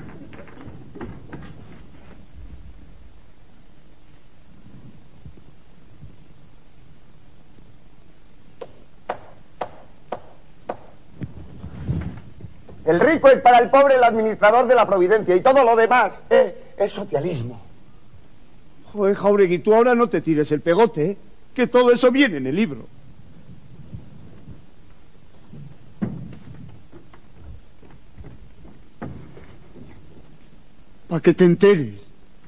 El rico es para el pobre el administrador de la providencia y todo lo demás eh, es socialismo. Joder, Jáuregui, tú ahora no te tires el pegote, ¿eh? Que todo eso viene en el libro. Para que te enteres.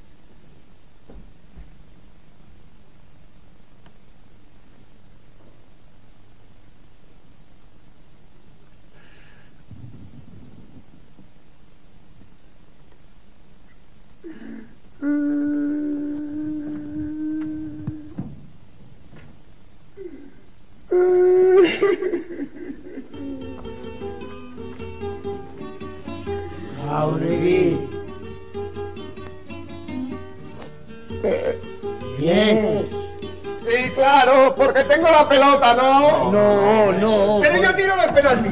Jáuregui. ¿Vienes? Sí, claro, porque tengo la pelota, ¿no? No, no. Pero yo tiro los penaltis.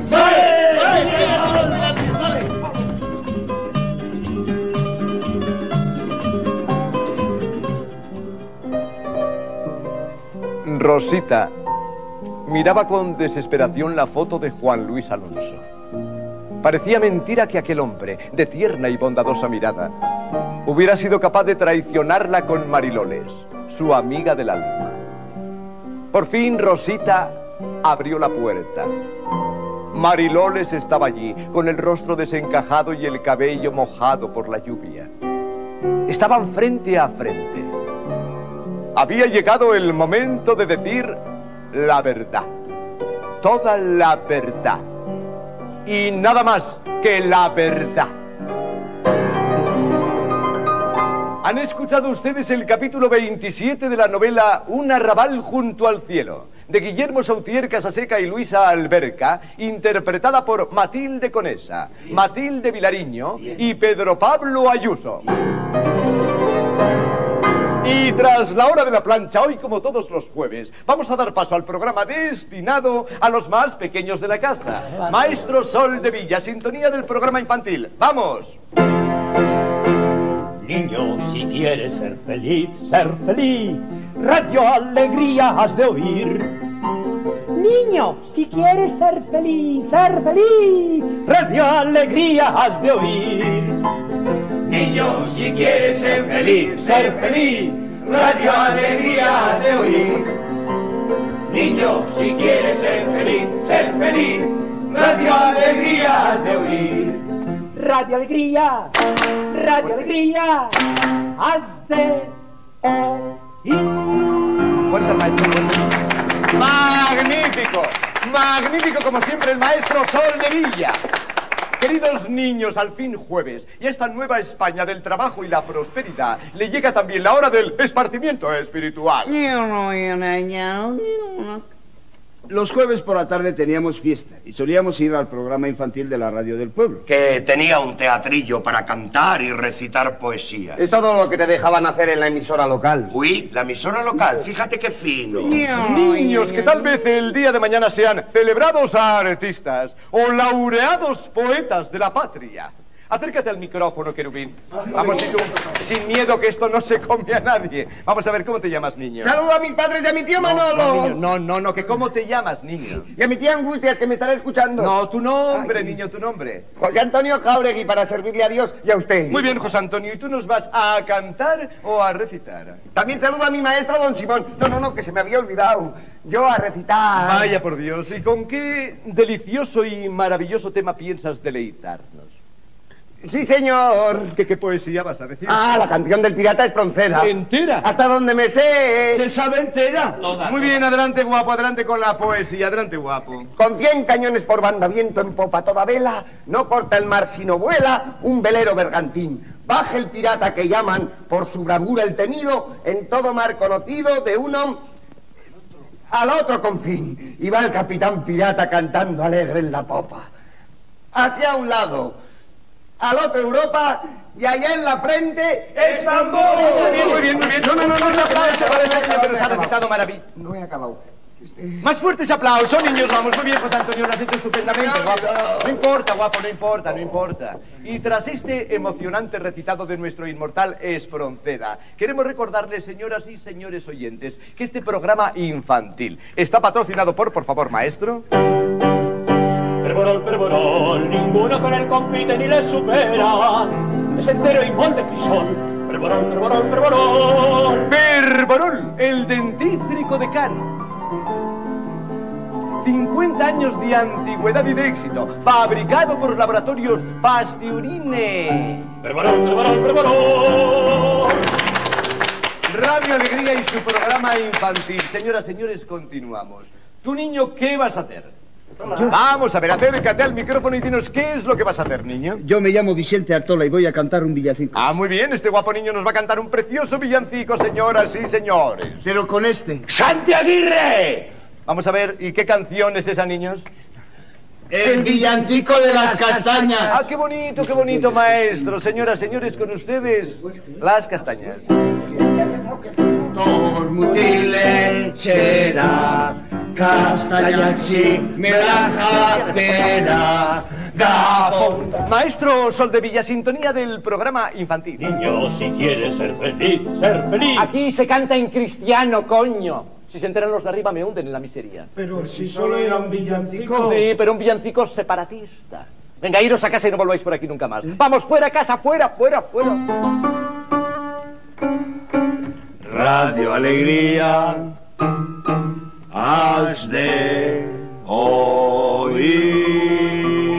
Rosita miraba con desesperación la foto de Juan Luis Alonso. Parecía mentira que aquel hombre, de tierna y bondadosa mirada, hubiera sido capaz de traicionarla con Mariloles, su amiga del alma. Por fin Rosita abrió la puerta. Mariloles estaba allí, con el rostro desencajado y el cabello mojado por la lluvia. Estaban frente a frente. Había llegado el momento de decir la verdad. Toda la verdad. Y nada más que la verdad. ¿Han escuchado ustedes el capítulo veintisiete de la novela Un arrabal junto al cielo, de Guillermo Sautier Casaseca y Luisa Alberca, interpretada por Matilde Conesa, Matilde Vilariño y Pedro Pablo Ayuso? Y tras la hora de la plancha, hoy como todos los jueves, vamos a dar paso al programa destinado a los más pequeños de la casa. Maestro Sol de Villa, sintonía del programa infantil. ¡Vamos! Niño, si quieres ser feliz, ser feliz, Radio Alegría has de oír. Niño, si quieres ser feliz, ser feliz, Radio Alegría has de oír. Niño, si quieres ser feliz, ser feliz, Radio Alegría de oír. Niño, si quieres ser feliz, ser feliz, Radio Alegría de oír. Radio Alegría, Radio Alegría, has de oír. Fuerte el maestro, fuerte. ¡Magnífico! Magnífico como siempre el maestro Sol de Villa. Queridos niños, al fin jueves, y a esta nueva España del trabajo y la prosperidad le llega también la hora del esparcimiento espiritual. Los jueves por la tarde teníamos fiesta y solíamos ir al programa infantil de la radio del pueblo. Que tenía un teatrillo para cantar y recitar poesía. Es todo lo que te dejaban hacer en la emisora local. Uy, la emisora local, fíjate qué fino. Niños que tal vez el día de mañana sean celebrados artistas o laureados poetas de la patria. Acércate al micrófono, querubín. Vamos, sin, sin miedo, que esto no se come a nadie. Vamos a ver, ¿cómo te llamas, niño? Saludo a mis padres y a mi tío No, Manolo. no, niño, no, no, no, que ¿cómo te llamas, niño? Y a mi tía Angustias, que me estará escuchando. No, tu nombre, niño, tu nombre. José Antonio Jauregui, para servirle a Dios y a usted. Muy bien, José Antonio, ¿y tú nos vas a cantar o a recitar? También saludo a mi maestro, don Simón. No, no, no, que se me había olvidado. Yo a recitar. Vaya por Dios, ¿y con qué delicioso y maravilloso tema piensas deleitarnos? Sí, señor. ¿Qué, qué poesía vas a decir? Ah, la canción del pirata Espronceda. ¿Entera? Hasta donde me sé. ¿Se sabe entera? Toda. Muy bien, adelante, guapo, adelante con la poesía, adelante, guapo. Con cien cañones por banda, viento en popa, toda vela, no corta el mar sino vuela un velero bergantín. Baja el pirata que llaman por su bravura el tenido, en todo mar conocido de uno al otro confín. Y va el capitán pirata cantando alegre en la popa. Hacia un lado, al otro Europa, y allá en la frente, Estambul. Muy bien, muy bien, muy bien. No, no, no, no, no, aplauso para el niño que nos ha recitado maravilla. No he acabado. Más fuertes aplausos, niños, vamos. Muy bien, José Antonio, lo has hecho estupendamente, guapo. No importa, guapo, no importa, no importa. Y tras este emocionante recitado de nuestro inmortal Espronceda, queremos recordarles, señoras y señores oyentes, que este programa infantil está patrocinado por, por favor, maestro... Perborol, perborol, ninguno con él compite ni le supera. Es entero y molde crisol. Perborol, perborol, perborol. Perborol, el dentífrico decano. cincuenta años de antigüedad y de éxito, fabricado por laboratorios Pastiurine. Perborol, perborol, perborol. Radio Alegría y su programa infantil. Señoras, señores, continuamos. ¿Tu niño qué vas a hacer? Vamos a ver, acércate al micrófono y dinos qué es lo que vas a hacer, niño. Yo me llamo Vicente Artola y voy a cantar un villancico. Ah, muy bien, este guapo niño nos va a cantar un precioso villancico, señoras y señores. Pero con este. ¡Santi Aguirre! Vamos a ver, ¿y qué canción es esa, niños? El villancico de las castañas. Ah, qué bonito, qué bonito, maestro. Señoras, señores, con ustedes, las castañas. Tormuti lechera, castañaxi, melajatera, gapón. Maestro Sol de Villa, sintonía del programa infantil. Niño, si quieres ser feliz, ser feliz. Aquí se canta en cristiano, coño. Si se enteran los de arriba me hunden en la miseria. Pero si solo era un villancico. Sí, pero un villancico separatista. Venga, iros a casa y no volváis por aquí nunca más. Vamos, fuera casa, fuera, fuera, fuera. Radio Alegría, has de oír.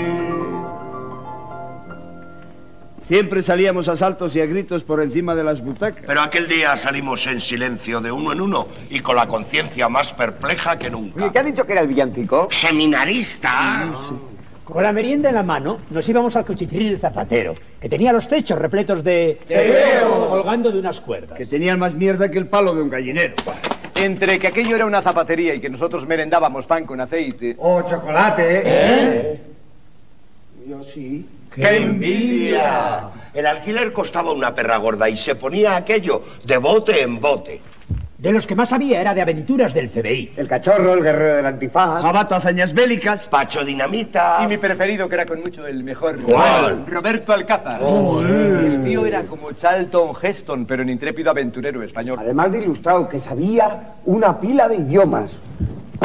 Siempre salíamos a saltos y a gritos por encima de las butacas. Pero aquel día salimos en silencio de uno en uno y con la conciencia más perpleja que nunca. Oye, ¿qué ha dicho que era el villancico? Seminarista. Con la merienda en la mano, nos íbamos al cuchitril del zapatero, que tenía los techos repletos de... ¡Tebeos! Colgando de unas cuerdas. Que tenían más mierda que el palo de un gallinero. Entre que aquello era una zapatería y que nosotros merendábamos pan con aceite. O chocolate. ¿Eh? Yo sí. ¡Qué envidia! El alquiler costaba una perra gorda y se ponía aquello de bote en bote. De los que más había era de aventuras del C B I. El cachorro, el guerrero del antifaz. Jabato, hazañas bélicas. Pacho Dinamita. Y mi preferido, que era con mucho el mejor. ¿Cuál? Roberto Alcázar. Oh, el tío era como Charlton Heston, pero en intrépido aventurero español. Además de ilustrado, que sabía una pila de idiomas.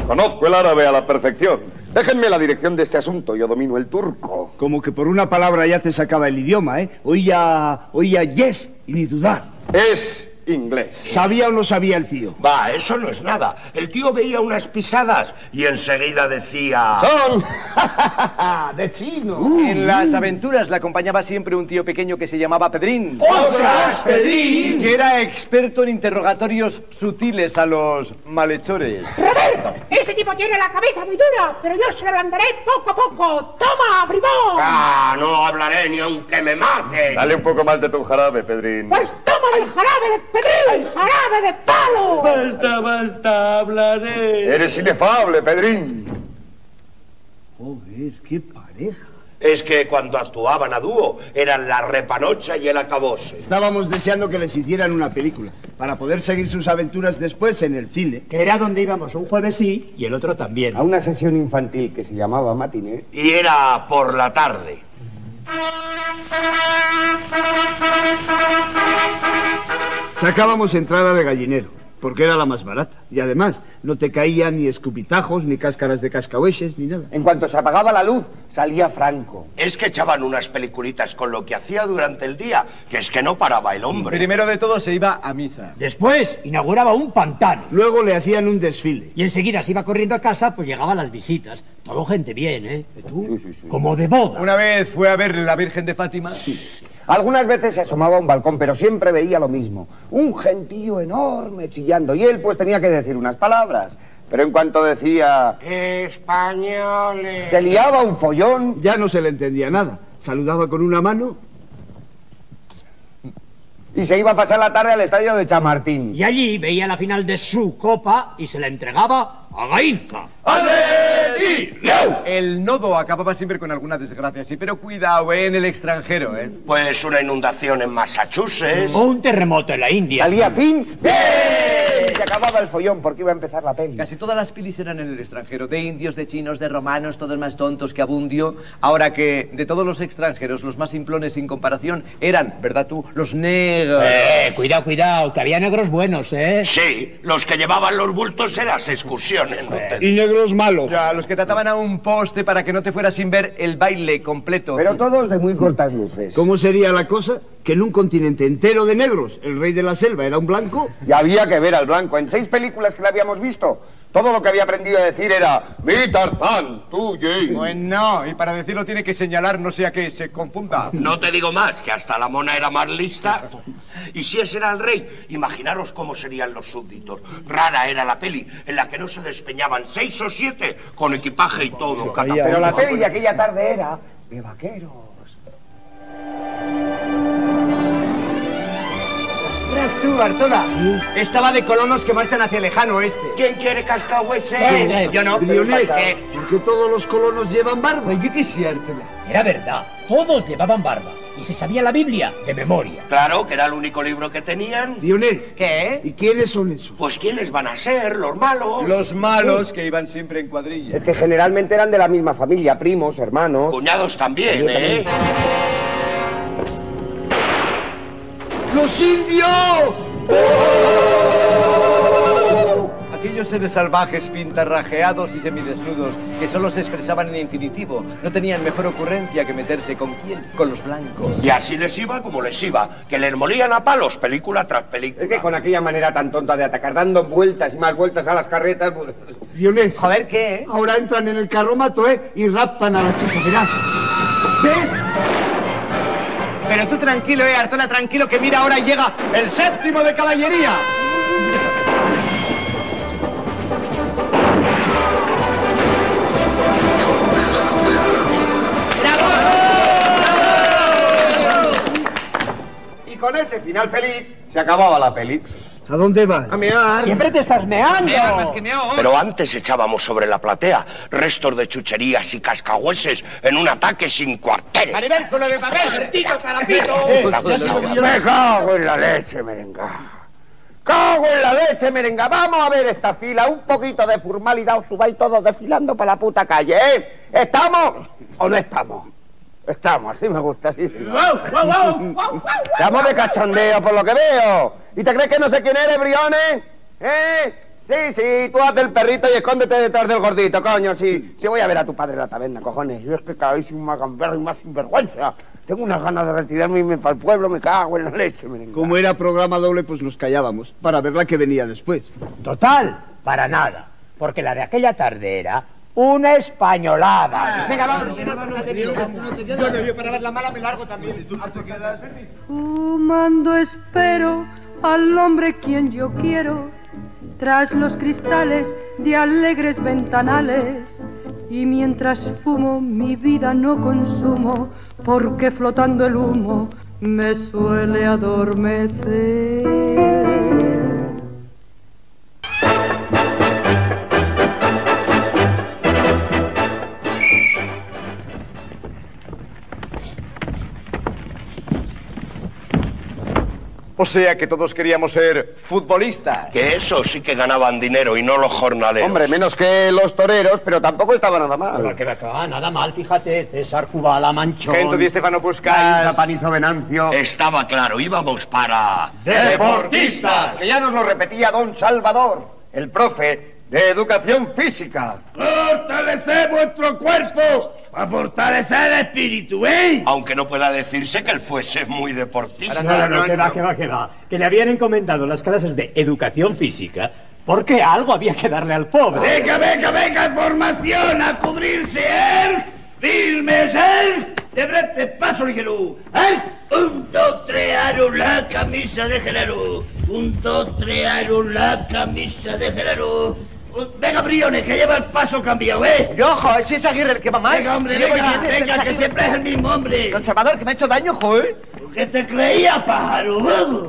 Conozco el árabe a la perfección. Déjenme la dirección de este asunto, yo domino el turco. Como que por una palabra ya te sacaba el idioma, ¿eh? Oía, oía yes y ni dudar. Es inglés. ¿Sabía o no sabía el tío? Va, eso no es nada. El tío veía unas pisadas y enseguida decía... ¡Son! ¡De chino! En las aventuras le acompañaba siempre un tío pequeño que se llamaba Pedrín. ¡Ostras, Pedrín! Que era experto en interrogatorios sutiles a los malhechores. ¡Roberto! Este tipo tiene la cabeza muy dura, pero yo se lo ablandaré poco a poco. ¡Toma, bribón! Ah, no hablaré ni aunque me mate. Dale un poco más de tu jarabe, Pedrín. Pues toma del jarabe de Pedrín, jarabe de palo. Basta, basta, hablaré. Eres inefable, Pedrín. Joder, qué pareja. Es que cuando actuaban a dúo eran la repanocha y el acabose. Estábamos deseando que les hicieran una película para poder seguir sus aventuras después en el cine. Que era donde íbamos un jueves sí y el otro también. A una sesión infantil que se llamaba matiné. Y era por la tarde. Sacábamos entrada de gallinero, porque era la más barata. Y además, no te caían ni escupitajos, ni cáscaras de cascahueches, ni nada. En cuanto se apagaba la luz, salía Franco. Es que echaban unas peliculitas con lo que hacía durante el día, que es que no paraba el hombre. Primero de todo se iba a misa. Después inauguraba un pantano. Luego le hacían un desfile. Y enseguida se iba corriendo a casa, pues llegaban las visitas. Todo gente bien, ¿eh? ¿Tú? Sí, sí, sí. Como de boda. Una vez fue a ver la Virgen de Fátima. Sí. Algunas veces se asomaba a un balcón, pero siempre veía lo mismo. Un gentío enorme chillando. Y él pues tenía que decir unas palabras. Pero en cuanto decía... Españoles. Se liaba un follón. Ya no se le entendía nada. Saludaba con una mano. Y se iba a pasar la tarde al estadio de Chamartín. Y allí veía la final de su copa y se la entregaba a Gainza. El nodo acababa siempre con alguna desgracia, sí, pero cuidado, ¿eh? En el extranjero, ¿eh? Pues una inundación en Massachusetts. O un terremoto en la India. Salía fin. ¡Bien! Y se acababa el follón porque iba a empezar la peli. Casi todas las pelis eran en el extranjero, de indios, de chinos, de romanos, todos más tontos que Abundio. Ahora que de todos los extranjeros, los más simplones sin comparación eran, ¿verdad tú? Los negros. Eh, cuidado, cuidado, que había negros buenos, ¿eh? Sí, los que llevaban los bultos en las excursiones. ¿no? Y negros malos. Ya, los que trataban a un poste para que no te fueras sin ver el baile completo. Pero todos de muy cortas luces. ¿Cómo sería la cosa? Que en un continente entero de negros, el rey de la selva era un blanco. Y había que ver al blanco. En seis películas que le habíamos visto, todo lo que había aprendido a decir era mi Tarzán, tú, Jane. Bueno, y para decirlo tiene que señalar, no sea que se confunda. No te digo más, que hasta la mona era más lista. Y si ese era el rey, imaginaros cómo serían los súbditos. Rara era la peli en la que no se despeñaban seis o siete con equipaje y todo. Pero la peli de aquella tarde era de vaqueros. ¡Ostras tú, Bartola! Estaba de colonos que marchan hacia el lejano oeste. ¿Quién quiere cascahueses? Eh, Yo no. Briones, ¿Qué? ¿por qué todos los colonos llevan barba? ¿Qué quisiera, Artola? Era verdad, todos llevaban barba. Y se sabía la Biblia de memoria. Claro, que era el único libro que tenían. Dionés. ¿Qué? ¿Y quiénes son esos? Pues ¿quiénes van a ser? Los malos. Los malos que iban siempre en cuadrilla. Es que generalmente eran de la misma familia, primos, hermanos. Cuñados también, ¿eh? ¡Los indios! Aquellos seres salvajes, pintarrajeados y semidesnudos, que solo se expresaban en infinitivo, no tenían mejor ocurrencia que meterse con quién, con los blancos. Y así les iba como les iba, que les molían a palos película tras película. Es que con aquella manera tan tonta de atacar, dando vueltas y más vueltas a las carretas... Pues... Dionés. Joder, ¿qué? Ahora entran en el carromato, ¿eh? Y raptan a la chica, verás. ¿Ves? Pero tú tranquilo, eh, Artola, tranquilo, que mira, ahora llega el séptimo de caballería. Y con ese final feliz se acababa la peli. ¿A dónde vas? A mear. Siempre te estás meando. Mea, más que meo. Pero antes echábamos sobre la platea restos de chucherías y cascahueses en un ataque sin cuartel. Maribel, con lo de papel. ¡Tito, carapito! Me cago en la leche, merenga. ¡Cago en la leche, merenga! Vamos a ver esta fila, un poquito de formalidad, os subáis todos desfilando por la puta calle, ¿eh? ¿Estamos o no estamos? Estamos, así me gusta. Así. Estamos de cachondeo, por lo que veo. ¿Y te crees que no sé quién eres, Briones? ¿Eh? Sí, sí, tú haz el perrito y escóndete detrás del gordito, coño, sí. Sí, voy a ver a tu padre en la taberna, cojones. Yo es que cada vez soy más gamberro y más sinvergüenza. Tengo unas ganas de retirarme y irme para el pueblo, me cago en la leche, merenga. Como era programa doble, pues nos callábamos, para ver la que venía después. Total, para nada. Porque la de aquella tarde era una españolada. Venga, vamos. Yo para ver la mala me largo también. Si tú no te quedas... Fumando espero al hombre quien yo quiero, tras los cristales de alegres ventanales. Y mientras fumo mi vida no consumo, porque flotando el humo me suele adormecer. O sea que todos queríamos ser futbolistas. Que eso sí que ganaban dinero y no los jornaleros. Hombre, menos que los toreros, pero tampoco estaba nada mal. Pero que va, nada mal, fíjate, César Cubala, Manchón... Gento Di Stefano Puskás... Panizo Venancio... Estaba claro, íbamos para... ¡Deportistas! Que ya nos lo repetía don Salvador, el profe de Educación Física. ¡Fortalecer vuestro cuerpo! ¡A fortalecer el espíritu, eh! Aunque no pueda decirse que él fuese muy deportista. No, no, no, que va, que va, que va. Que le habían encomendado las clases de educación física porque algo había que darle al pobre. ¡Venga, venga, venga! ¡Formación! ¡A cubrirse, eh! ¡Firmes, eh! ¡De frente, paso, ligero! ¡Eh! Un, dos, tres, aro, la camisa de Genaro. Un, dos, tres, aro, la camisa de Genaro. Venga, Briones, que lleva el paso cambiado, ¿eh? Yo, ojo, si es Aguirre el que va mal. Venga, hombre, si venga, bien, venga, que Aguirre. siempre es el mismo hombre. Don Salvador, que me ha hecho daño, joder. ¿Qué te creía, pájaro? Vamos.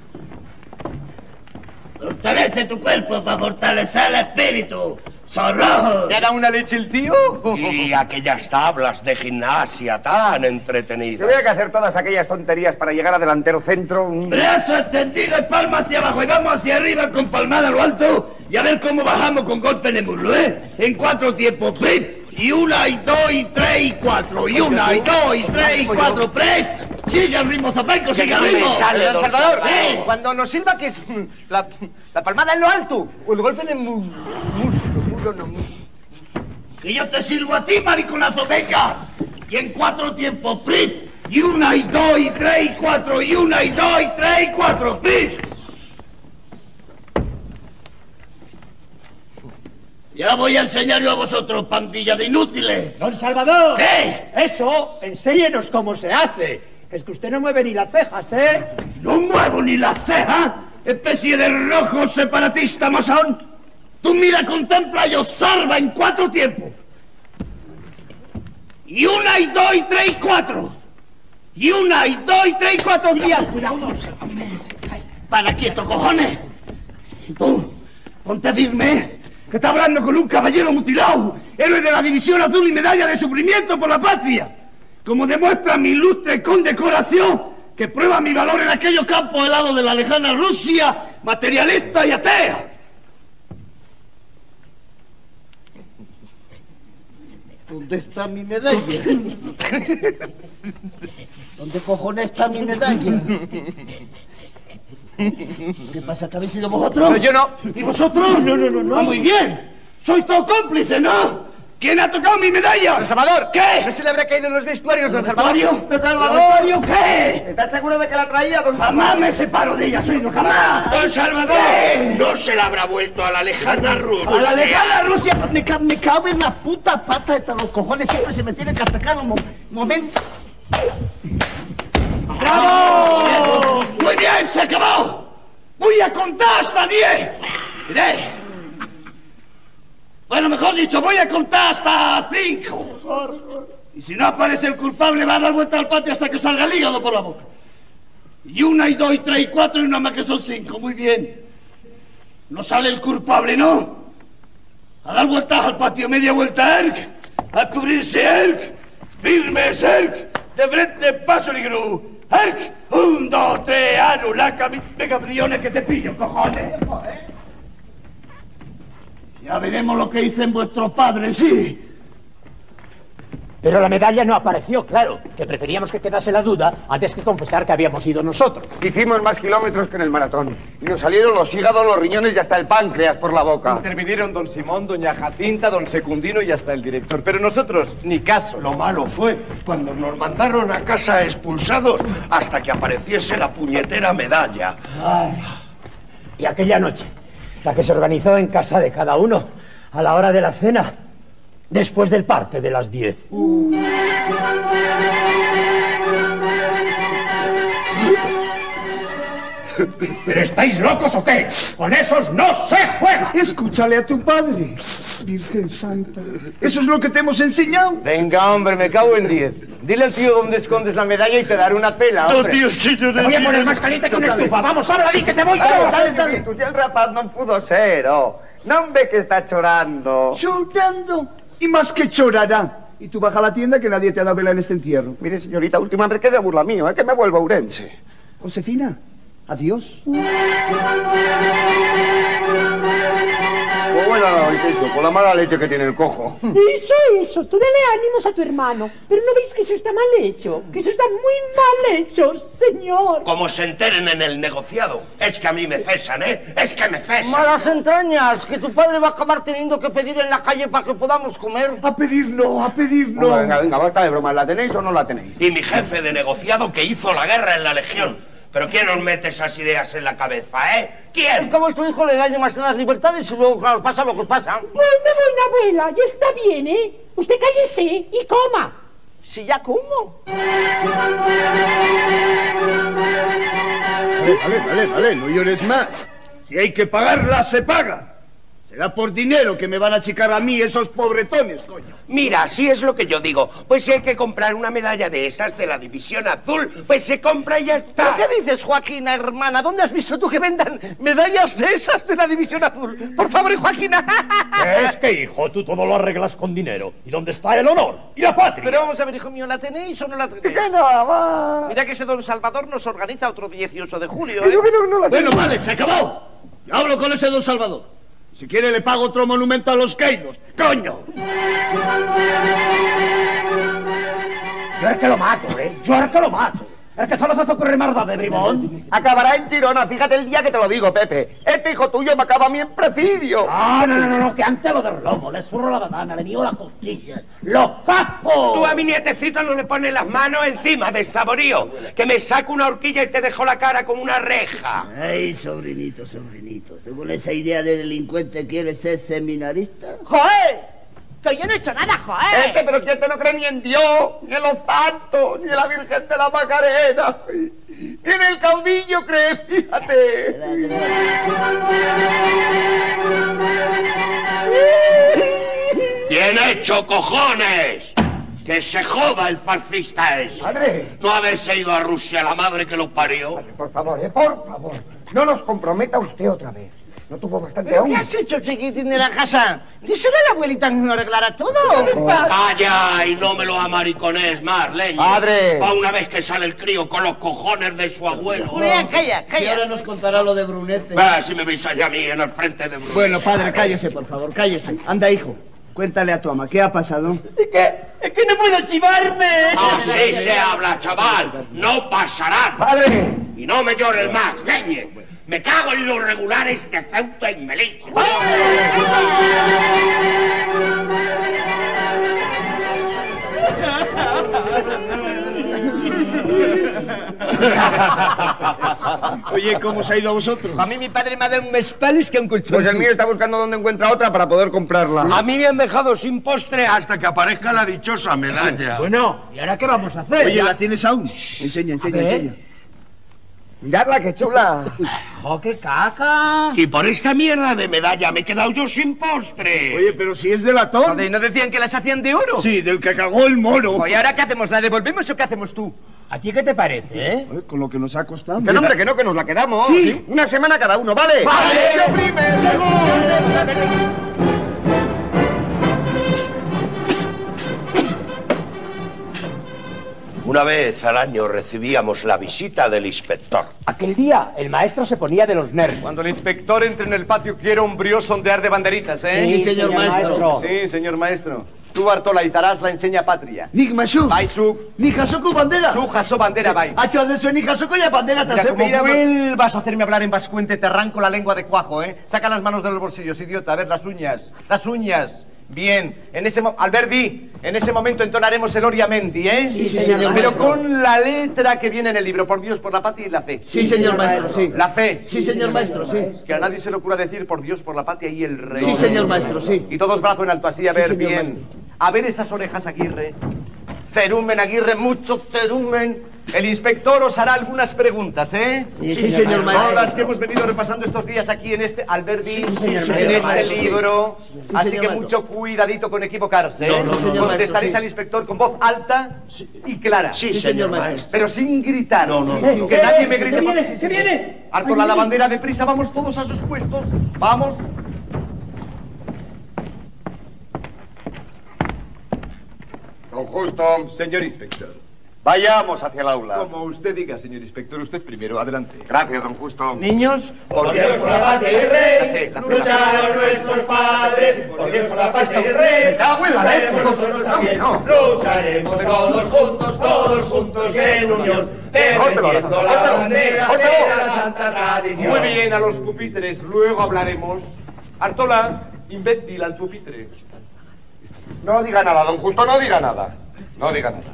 Fortalece tu cuerpo para fortalecer el espíritu. ¡Zorrojo! ¿Le da una leche el tío? Y aquellas tablas de gimnasia tan Que entretenidas. había que hacer todas aquellas tonterías para llegar a delantero centro. Brazo extendido y palma hacia abajo y vamos hacia arriba con palmada a lo alto y a ver cómo bajamos con golpe en el muslo, ¿eh? En cuatro tiempos, prep. Y una, y dos, y tres, y cuatro. Y una, y dos, y tres, y cuatro, prep. Sigue el ritmo, zapaico, sigue el ritmo. Sale, don Salvador, ¿Eh? cuando nos silba que es mm, la, la palmada en lo alto o el golpe en el mu- muslo, muslo, no, muslo. Que yo te silbo a ti, mariconazo, venga. Y en cuatro tiempos, prep. Y una, y dos, y tres, y cuatro. Y una, y dos, y tres, y cuatro, prep. Ya voy a enseñar yo a vosotros, pandilla de inútiles. Don Salvador. ¿Qué? Eso, enséñenos cómo se hace. Que es que usted no mueve ni las cejas, ¿eh? No muevo ni la ceja, especie de rojo separatista masón. Tú mira, contempla y observa en cuatro tiempos. Y una, y dos, y tres, y cuatro. Y una, y dos, y tres, y cuatro. Cuidado, cuidado, no se Para quieto, cojones. Y tú, ponte firme, que está hablando con un caballero mutilado, héroe de la División Azul y medalla de sufrimiento por la patria. Como demuestra mi ilustre condecoración, que prueba mi valor en aquellos campos helados de la lejana Rusia, materialista y atea. ¿Dónde está mi medalla? ¿Dónde cojones está mi medalla? ¿Qué pasa? ¿Que habéis sido vosotros? No, yo no. ¿Y vosotros? No, no, no, no. Ah, muy bien. Sois todos cómplices, ¿no? ¿Quién ha tocado mi medalla? Don Salvador, ¿Qué? ¿no se le habrá caído en los vestuarios, don Salvador? ¿Vestuario? ¿De Salvador? ¿Qué? ¿Estás seguro de que la traía, don Salvador? Jamás me separo de ella, soy no jamás. Don Salvador, ¿Qué? no se la habrá vuelto a la lejana Rusia. A la lejana Rusia. Me, ca me cago en la puta pata de los cojones. Siempre se me tienen que atacar los mo momentos. ¡Bravo! Muy bien, se acabó. Voy a contar hasta diez. Miré. Bueno, mejor dicho, voy a contar hasta cinco. Y si no aparece el culpable, va a dar vuelta al patio hasta que salga el hígado por la boca. Y una, y dos, y tres, y cuatro, y una más que son cinco. Muy bien. No sale el culpable, ¿no? A dar vueltas al patio, media vuelta, Erk. A cubrirse, Erk. Firmes, Erk. De frente, paso, negro. Erk. Un, dos, tres, aro, la camisa. Venga, Briones, que te pillo, cojones. Ya veremos lo que dicen vuestros padres, sí. Pero la medalla no apareció, claro, que preferíamos que quedase la duda antes que confesar que habíamos ido nosotros. Hicimos más kilómetros que en el maratón. Y nos salieron los hígados, los riñones y hasta el páncreas por la boca. Intervinieron don Simón, doña Jacinta, don Secundino y hasta el director. Pero nosotros, ni caso. Lo malo fue cuando nos mandaron a casa expulsados hasta que apareciese la puñetera medalla. Ay. Y aquella noche, la que se organizó en casa de cada uno, a la hora de la cena, después del parte de las diez. Uh. ¿Pero estáis locos o qué? ¡Con esos no se juega! Escúchale a tu padre, Virgen Santa. ¿Eso es lo que te hemos enseñado? Venga, hombre, me cago en diez. Dile al tío dónde escondes la medalla y te daré una pela, hombre. No, tío, señor. Te voy a poner más caliente que una estufa. Vamos, habla, di que te voy. Dale, dale, dale. Tú si el rapaz no pudo ser, oh. Non ve que está chorando. ¿Chorando? Y más que chorará. Y tú baja a la tienda que nadie te ha dado vela en este entierro. Mire, señorita, última vez que se burla mío, es que me vuelvo a Ourense. Josefina, adiós. Pues bueno, Iquecho, por la mala leche que tiene el cojo. Eso, eso, tú dale ánimos a tu hermano. Pero no veis que eso está mal hecho, que eso está muy mal hecho, señor. Como se enteren en el negociado, es que a mí me cesan, ¿eh? Es que me cesan. Malas entrañas, que tu padre va a acabar teniendo que pedir en la calle para que podamos comer. A pedir no, a pedir no. Venga, venga, basta de bromas, ¿la tenéis o no la tenéis? Y mi jefe de negociado que hizo la guerra en la Legión. ¿Pero quién os mete esas ideas en la cabeza, eh? ¿Quién? Es que a vuestro hijo le da demasiadas libertades y luego, claro, pasa lo que pasa. Pues me voy, abuela, ya está bien, ¿eh? Usted cállese y coma. Si ya como. Vale, vale, vale, vale, no llores más. Si hay que pagarla, se paga. Será por dinero que me van a achicar a mí esos pobretones, coño. Mira, si es lo que yo digo. Pues si hay que comprar una medalla de esas de la División Azul, pues se compra y ya está. ¿Pero qué dices, Joaquina, hermana? ¿Dónde has visto tú que vendan medallas de esas de la División Azul? Por favor, Joaquina. Es que, hijo, tú todo lo arreglas con dinero. ¿Y dónde está el honor? ¿Y la patria? Pero vamos a ver, hijo mío, ¿la tenéis o no la tenéis? ¿Qué no, va? Mira que ese don Salvador nos organiza otro dieciocho de julio, Que ¿eh? no, que no, no la Bueno, vale, se acabó. Yo hablo con ese don Salvador. Si quiere le pago otro monumento a los caídos. ¡Coño! Yo es que lo mato, ¿eh? Yo es que lo mato. Es que solo hace correr marda de bribón. Acabará en Girona, fíjate el día que te lo digo, Pepe. Este hijo tuyo me acaba a mí en presidio. Ah, no, no, no, no, que antes lo del lomo, le zurro la banana, le mío las costillas. ¡Los zapos! Tú a mi nietecito no le pones las manos encima de saborío, que me saco una horquilla y te dejo la cara como una reja. Ay, sobrinito, sobrinito. ¿Tú con esa idea de delincuente quieres ser seminarista? ¡Joder! Que yo no he hecho nada, joder. Este, pero que este no cree ni en Dios, ni en los santos, ni en la Virgen de la Macarena. Ni en el caudillo cree, fíjate. ¡Bien hecho, cojones! ¡Que se joda el fascista ese! Padre. No haberse ido a Rusia, la madre que lo parió. Padre, por favor, eh, por favor. No nos comprometa usted otra vez. No tuvo bastante ¿Pero aún. qué has hecho, chiquitín de la casa? Díselo a la abuelita que nos arreglara todo. ¡Calla! Y no me lo amaricones más, leño. Padre. Pa' una vez que sale el crío con los cojones de su abuelo. Mira, calla, Y ahora calla. nos contará lo de Brunete. Va, si me veis allá a mí en el frente de Bruno. Bueno, padre, cállese, por favor, cállese. Anda, hijo, cuéntale a tu ama, ¿qué ha pasado? Es que, es que no puedo chivarme. Así se habla, chaval. No pasará. Padre. Y no me llores más, leñe. Me cago en los regulares de Ceuta y Melilla. Oye, ¿cómo se ha ido a vosotros? A mí mi padre me ha dado un mezcal que un colchón. Pues el mío está buscando dónde encuentra otra para poder comprarla. A mí me han dejado sin postre hasta que aparezca la dichosa medalla. Bueno, ¿y ahora qué vamos a hacer? Oye, ¿la tienes aún? Enseña, enseña, ver. enseña. Miradla, qué chula. ¡Jo, qué caca! Y por esta mierda de medalla me he quedado yo sin postre. Oye, pero si es de latón. Joder, ¿no decían que las hacían de oro? Sí, del que cagó el moro. Oye, ¿ahora qué hacemos? ¿La devolvemos o qué hacemos tú? ¿A ti qué te parece, eh? Oye, con lo que nos ha costado. Que no, hombre, que no, que nos la quedamos. Sí. Una semana cada uno, ¿vale? ¡Vale! Yo primero. Una vez al año recibíamos la visita del inspector. Aquel día el maestro se ponía de los nervios. Cuando el inspector entre en el patio quiere un brío sondear de banderitas, ¿eh? Sí, señor maestro. Sí, señor maestro. Tú, Artola, izarás la enseña patria. Nik masu. Bai, zuk. Nik jasoko bandera. Zu jaso bandera, bai. Atxo aldezu, nik jasoko ya bandera. Mira, como vuelvas a hacerme hablar en vascuente, te arranco la lengua de cuajo, ¿eh? Saca las manos de los bolsillos, idiota. A ver, las uñas. Las uñas. Bien. En ese mo... Alberdi, en ese momento entonaremos el Oriamenti, ¿eh? Sí, sí, señor Pero maestro. con la letra que viene en el libro. Por Dios, por la patria y la fe. Sí, señor maestro, sí. La fe. Sí, señor maestro, sí. Que a nadie se le ocurra decir por Dios, por la patria y el rey. Sí, señor maestro, sí. Y todos brazo en alto, así, a Sí, ver, señor bien. maestro. A ver esas orejas, Aguirre. Cerumen, Aguirre, mucho cerumen. El inspector os hará algunas preguntas, ¿eh? Sí, sí, señor maestro. Son las que hemos venido repasando estos días aquí en este Alberdi, Sí, señor en maestro. este Sí. libro. Sí, Así señor que maestro. mucho cuidadito con equivocarse, ¿eh? No, no, no, señor Contestaréis maestro, sí. al inspector con voz alta y clara. Sí, sí, señor maestro. Pero sin gritar. No, no, Sí, no, sin no. que Eh, nadie me eh, grite. ¿qué viene? ¿Qué viene? Artola, la bandera deprisa, vamos todos a sus puestos. Vamos. Don Justo. Señor inspector. Vayamos hacia el aula. Como usted diga, señor inspector, usted primero, adelante. Gracias, don Justo. Niños, Por Dios, por la patria y el rey, La fe, la fe, lucharon nuestros padres. Por Dios, por la patria y el rey, Me cago en la leche. lucharemos nosotros también. No. Lucharemos todos juntos, todos juntos en unión, defendiendo la bandera de la santa tradición. Muy bien, a los pupitres, luego hablaremos. Artola, imbécil, al pupitre. No diga nada, don Justo, no diga nada. No diga nada.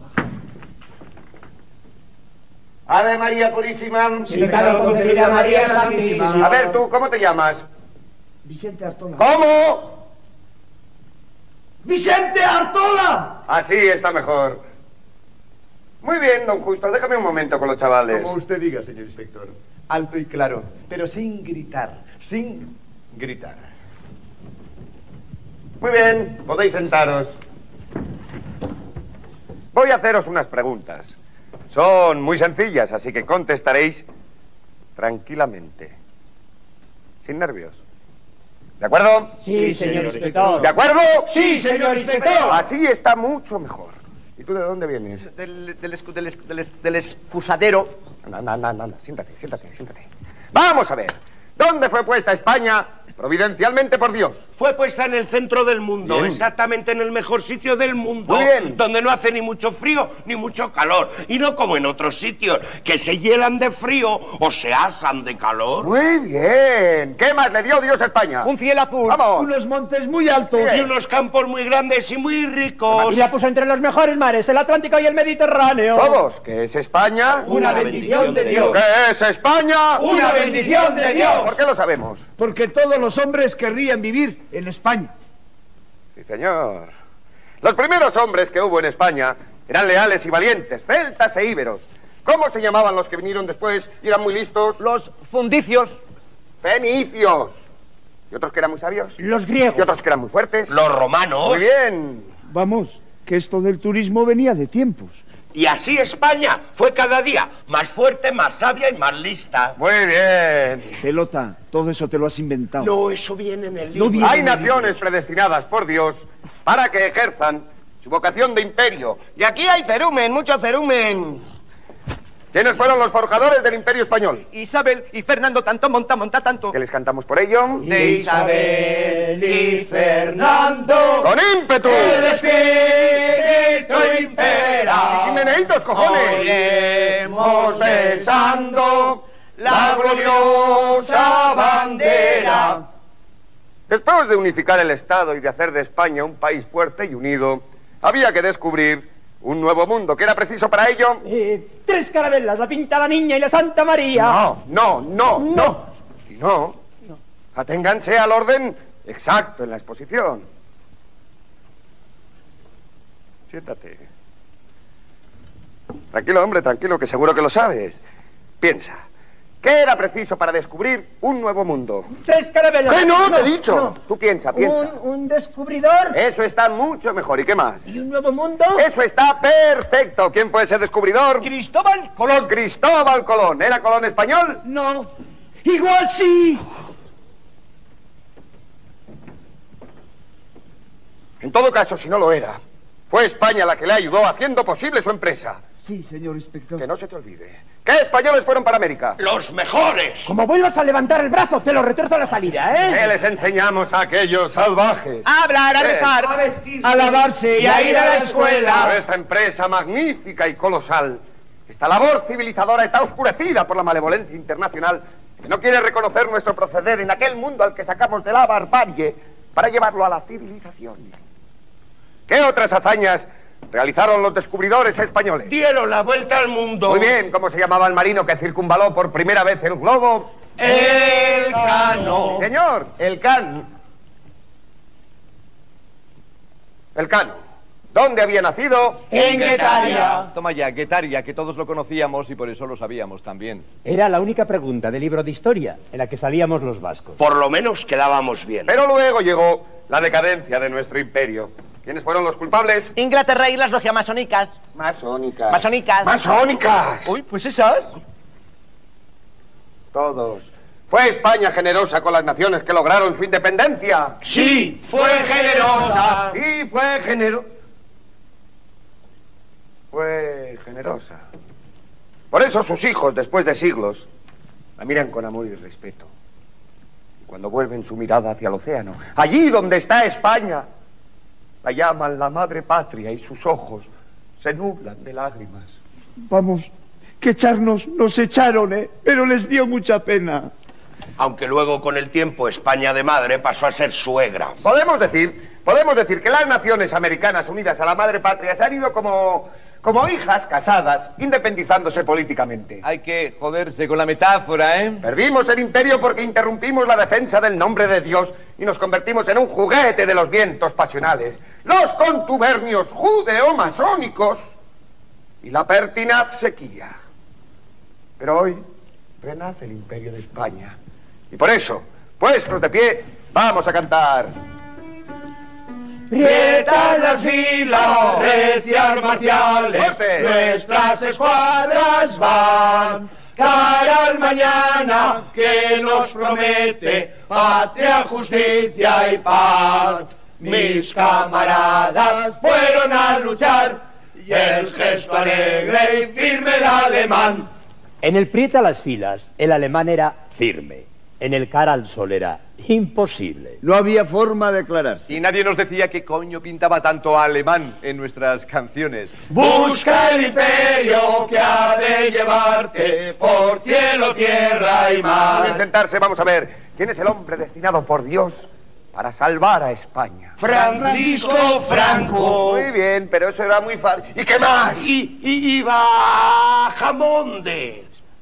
Ave María Purísima, sin pecado concebida María Santísima. A ver, tú, ¿cómo te llamas? Vicente Artola. ¿Cómo? ¡Vicente Artola! Así está mejor. Muy bien, don Justo, déjame un momento con los chavales. Como usted diga, señor inspector. Alto y claro, pero sin gritar, sin gritar. Muy bien, podéis sentaros. Voy a haceros unas preguntas. Son muy sencillas, así que contestaréis tranquilamente. Sin nervios. ¿De acuerdo? Sí, señor inspector. ¿De acuerdo? Sí, señor inspector. Así está mucho mejor. ¿Y tú de dónde vienes? Del, del, escu- del, escu- del, es- del excusadero. No, no, no, no, no. Siéntate, siéntate, siéntate. Vamos a ver. ¿Dónde fue puesta España providencialmente por Dios? Fue puesta en el centro del mundo, Bien. exactamente en el mejor sitio del mundo. Muy bien. Donde no hace ni mucho frío ni mucho calor. Y no como en otros sitios, que se hielan de frío o se asan de calor. Muy bien. ¿Qué más le dio Dios a España? Un cielo azul. Vamos. Unos montes muy altos. Y unos campos muy grandes y muy ricos. Y la puso entre los mejores mares, el Atlántico y el Mediterráneo. Todos. ¿Qué es España? Una bendición de Dios. ¿Qué es España? Una bendición de Dios. ¿Por qué lo sabemos? Porque todos los hombres querrían vivir en España. Sí, señor. Los primeros hombres que hubo en España eran leales y valientes, celtas e íberos. ¿Cómo se llamaban los que vinieron después y eran muy listos? Los fundicios. Fenicios. ¿Y otros que eran muy sabios? Los griegos. ¿Y otros que eran muy fuertes? Los romanos. Muy bien. Vamos, que esto del turismo venía de tiempos. Y así España fue cada día más fuerte, más sabia y más lista. Muy bien. Pelota, todo eso te lo has inventado. No, eso viene en el No libro. viene Hay en el naciones predestinadas por Dios para que ejerzan su vocación de imperio. Y aquí hay cerumen, mucho cerumen. ¿Quiénes fueron los forjadores del imperio español? Isabel y Fernando tanto monta, monta tanto. ¿Qué les cantamos por ello? De Isabel y Fernando. ¡Con ímpetu! El espíritu impera. ¡Y sin meneitos, cojones! Iremos besando la gloriosa bandera. Después de unificar el Estado y de hacer de España un país fuerte y unido, había que descubrir un nuevo mundo. ¿Qué era preciso para ello? Eh, tres carabelas, la Pinta la Niña y la Santa María. No, no, no, no. No. Y no. Aténganse al orden exacto en la exposición. Siéntate. Tranquilo, hombre, tranquilo, que seguro que lo sabes. Piensa. ¿Qué era preciso para descubrir un nuevo mundo? Tres carabelas. ¿Qué no? Te he No, dicho. no. Tú piensa, piensa. Un, un descubridor. Eso está mucho mejor. ¿Y qué más? ¿Y un nuevo mundo? Eso está perfecto. ¿Quién fue ese descubridor? Cristóbal Colón. Cristóbal Colón. ¿Era Colón español? No. Igual sí. En todo caso, si no lo era, fue España la que le ayudó haciendo posible su empresa. Sí, señor inspector. Que no se te olvide. ¿Qué españoles fueron para América? ¡Los mejores! Como vuelvas a levantar el brazo, te lo retuerzo a la salida, ¿eh? ¿Qué les enseñamos a aquellos salvajes? A hablar, a ¿Qué? rezar, A vestir, a lavarse y a ir a la escuela. Pero esta empresa magnífica y colosal, esta labor civilizadora está oscurecida por la malevolencia internacional que no quiere reconocer nuestro proceder en aquel mundo al que sacamos de la barbarie para llevarlo a la civilización. ¿Qué otras hazañas realizaron los descubridores españoles? Dieron la vuelta al mundo. Muy bien, ¿cómo se llamaba el marino que circunvaló por primera vez el globo? Elcano. Señor, Elcano. Elcano. ¿Dónde había nacido? En Guetaria. Toma ya, Guetaria, que todos lo conocíamos y por eso lo sabíamos también. Era la única pregunta del libro de historia en la que salíamos los vascos. Por lo menos quedábamos bien. Pero luego llegó la decadencia de nuestro imperio. ¿Quiénes fueron los culpables? Inglaterra y las logias masónicas. Masónicas. Masónicas. ¡Masónicas! Uy, pues esas. Todos. ¿Fue España generosa con las naciones que lograron su independencia? Sí, fue generosa. Sí, fue generosa. Fue generosa. Por eso sus hijos, después de siglos, la miran con amor y respeto. Y cuando vuelven su mirada hacia el océano, allí donde está España, la llaman la madre patria y sus ojos se nublan de lágrimas. Vamos, que echarnos nos echaron, ¿eh? Pero les dio mucha pena. Aunque luego con el tiempo España de madre pasó a ser suegra. Podemos decir, podemos decir que las naciones americanas unidas a la madre patria se han ido como, como hijas casadas, independizándose políticamente. Hay que joderse con la metáfora, ¿eh? Perdimos el imperio porque interrumpimos la defensa del nombre de Dios y nos convertimos en un juguete de los vientos pasionales, los contubernios judeo-masónicos y la pertinaz sequía. Pero hoy renace el imperio de España. Y por eso, puestos de pie, vamos a cantar. Prietan las filas, recias marciales, ¡Fuerte! nuestras escuadras van, cara al mañana que nos promete patria, justicia y paz. Mis camaradas fueron a luchar y el gesto alegre y firme el alemán. En el Prieta las filas, el alemán era firme. En el cara al sol era imposible. No había forma de aclararse. Y nadie nos decía qué coño pintaba tanto alemán en nuestras canciones. Busca el imperio que ha de llevarte por cielo, tierra y mar. Pueden sentarse, vamos a ver. ¿Quién es el hombre destinado por Dios para salvar a España? Francisco Franco. Muy bien, pero eso era muy fácil. ¿Y qué más? Y, y, y Bajamonde.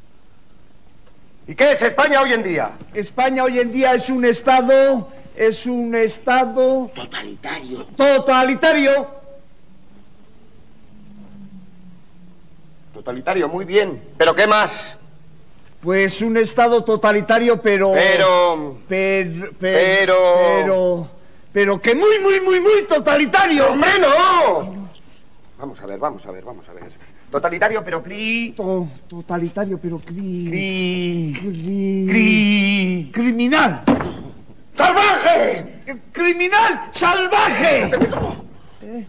¿Y qué es España hoy en día? España hoy en día es un estado, es un estado... Totalitario. Totalitario. Totalitario, muy bien. ¿Pero qué más? Pues un estado totalitario, pero... Pero... Pero... Pero... Pero... Pero que muy, muy, muy, muy totalitario. ¡Hombre, no! Vamos a ver, vamos a ver, vamos a ver. Totalitario, pero cri... To- totalitario, pero cri... Cri... Cri... Cri... Criminal. ¡Salvaje! ¡Criminal! ¡Salvaje! ¿Eh?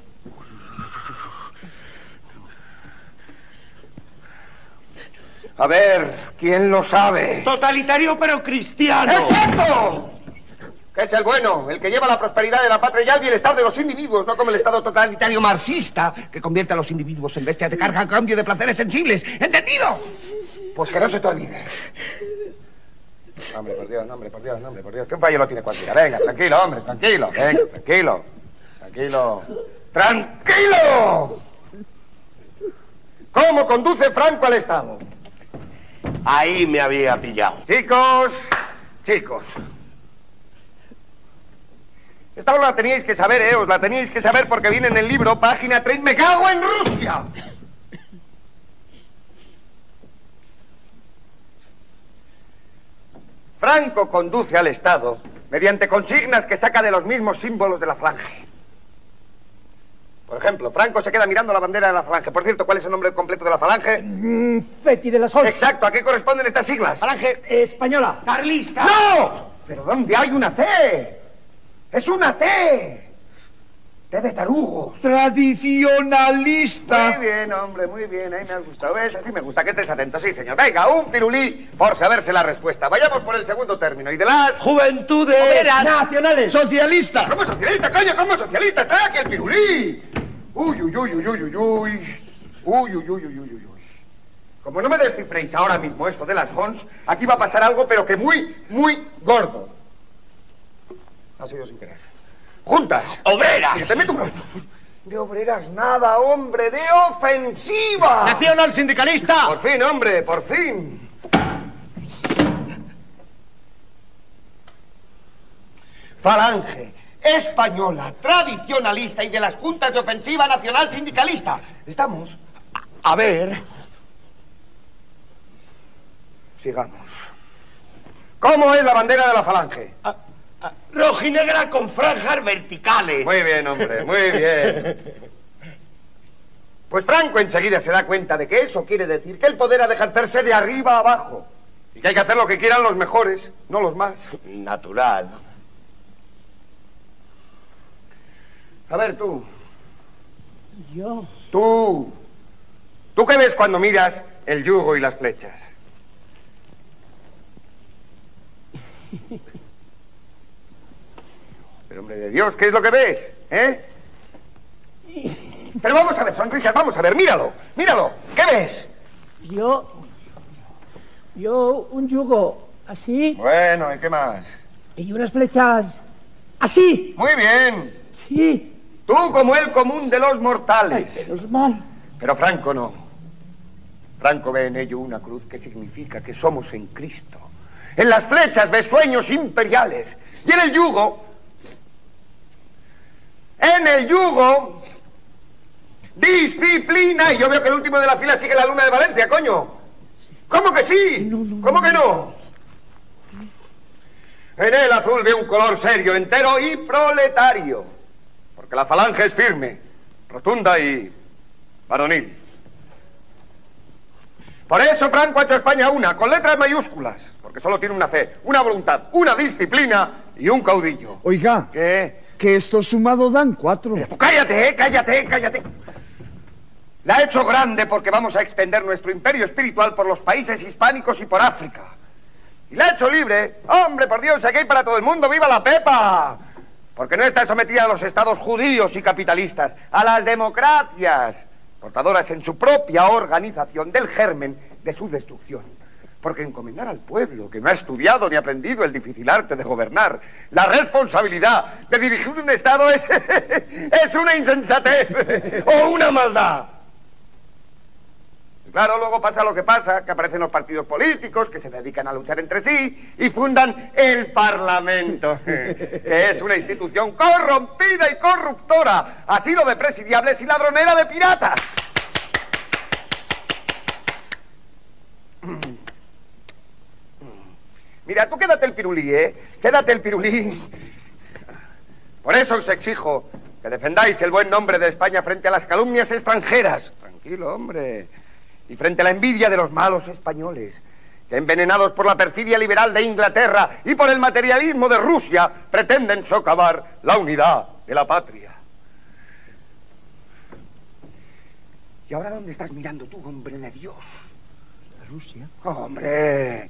A ver, ¿quién lo sabe? Totalitario pero cristiano. ¡Exacto! Que es el bueno, el que lleva la prosperidad de la patria y el bienestar de los individuos, no como el Estado totalitario marxista, que convierte a los individuos en bestias de carga a cambio de placeres sensibles. ¿Entendido? Pues que no se te olvide. Hombre, por Dios, hombre, por Dios, hombre, por Dios. Que un fallo lo tiene cualquiera. Venga, tranquilo, hombre, tranquilo. Venga, tranquilo. Tranquilo. ¡Tranquilo! ¿Cómo conduce Franco al Estado? Ahí me había pillado. Chicos, chicos. Esta os la teníais que saber, ¿eh? Os la teníais que saber porque viene en el libro, página treinta. ¡Me cago en Rusia! Franco conduce al Estado mediante consignas que saca de los mismos símbolos de la falange. Por ejemplo, Franco se queda mirando la bandera de la falange. Por cierto, ¿cuál es el nombre completo de la falange? Mm, Feti de la Sol. Exacto, ¿a qué corresponden estas siglas? Falange española. Carlista. ¡No! ¿Pero dónde hay una C? ¡Es una T! té de tarugo. Tradicionalista. Muy bien, hombre, muy bien. Ahí me ha gustado. ¿Ves? Así me gusta que estés atento. Sí, señor. Venga, un pirulí por saberse la respuesta. Vayamos por el segundo término. ¿Y de las juventudes obreras nacionales? Socialista. ¿Cómo socialista, coño? ¿Cómo socialista? Trae aquí el pirulí. Uy, uy, uy, uy, uy, uy, uy. Uy, uy, uy, uy, uy, uy. Como no me descifréis ahora mismo esto de las Hons, aquí va a pasar algo, pero que muy, muy gordo. Ha sido sin querer. ¡Juntas! ¡Obreras! Que te meto un... De obreras nada, hombre, de ofensiva. ¡Nacional sindicalista! Por fin, hombre, por fin. Falange española, tradicionalista y de las juntas de ofensiva nacional sindicalista. Estamos... A ver... Sigamos. ¿Cómo es la bandera de la Falange? Ah, ah, rojinegra con franjas verticales. Muy bien, hombre, muy bien. Pues Franco enseguida se da cuenta de que eso quiere decir que el poder ha de ejercerse de arriba a abajo. Y que hay que hacer lo que quieran los mejores, no los más. Natural. A ver, tú. Yo. Tú. ¿Tú qué ves cuando miras el yugo y las flechas? Pero, hombre de Dios, ¿qué es lo que ves? ¿Eh? Pero vamos a ver, sonrisas, vamos a ver, míralo, míralo. ¿Qué ves? Yo... Yo un yugo así. Bueno, ¿y qué más? Y unas flechas así. Muy bien. Sí. Tú como el común de los mortales. Ay, menos mal. Pero Franco no. Franco ve en ello una cruz que significa que somos en Cristo. En las flechas ve sueños imperiales. Y en el yugo... En el yugo... Disciplina. Y yo veo que el último de la fila sigue la luna de Valencia, coño. ¿Cómo que sí? ¿Cómo que no? En el azul ve un color serio, entero y proletario. Porque la falange es firme, rotunda y varonil. Por eso Franco ha hecho a España una, con letras mayúsculas. Porque solo tiene una fe, una voluntad, una disciplina y un caudillo. Oiga. ¿Qué? Que esto sumado dan cuatro. Tú cállate, eh, cállate, cállate. La ha hecho grande porque vamos a extender nuestro imperio espiritual por los países hispánicos y por África. Y la ha hecho libre. Hombre, por Dios, aquí hay para todo el mundo. ¡Viva la Pepa! Porque no está sometida a los estados judíos y capitalistas, a las democracias, portadoras en su propia organización del germen de su destrucción. Porque encomendar al pueblo, que no ha estudiado ni aprendido el difícil arte de gobernar, la responsabilidad de dirigir un estado es, es una insensatez o una maldad. Claro, luego pasa lo que pasa, que aparecen los partidos políticos que se dedican a luchar entre sí y fundan el Parlamento, que es una institución corrompida y corruptora, asilo de presidiables y ladronera de piratas. Mira, tú quédate el pirulí, ¿eh? Quédate el pirulí. Por eso os exijo que defendáis el buen nombre de España frente a las calumnias extranjeras. Tranquilo, hombre. Y frente a la envidia de los malos españoles, que envenenados por la perfidia liberal de Inglaterra y por el materialismo de Rusia, pretenden socavar la unidad de la patria. ¿Y ahora dónde estás mirando tú, hombre de Dios? ¿A Rusia? Oh, ¡hombre!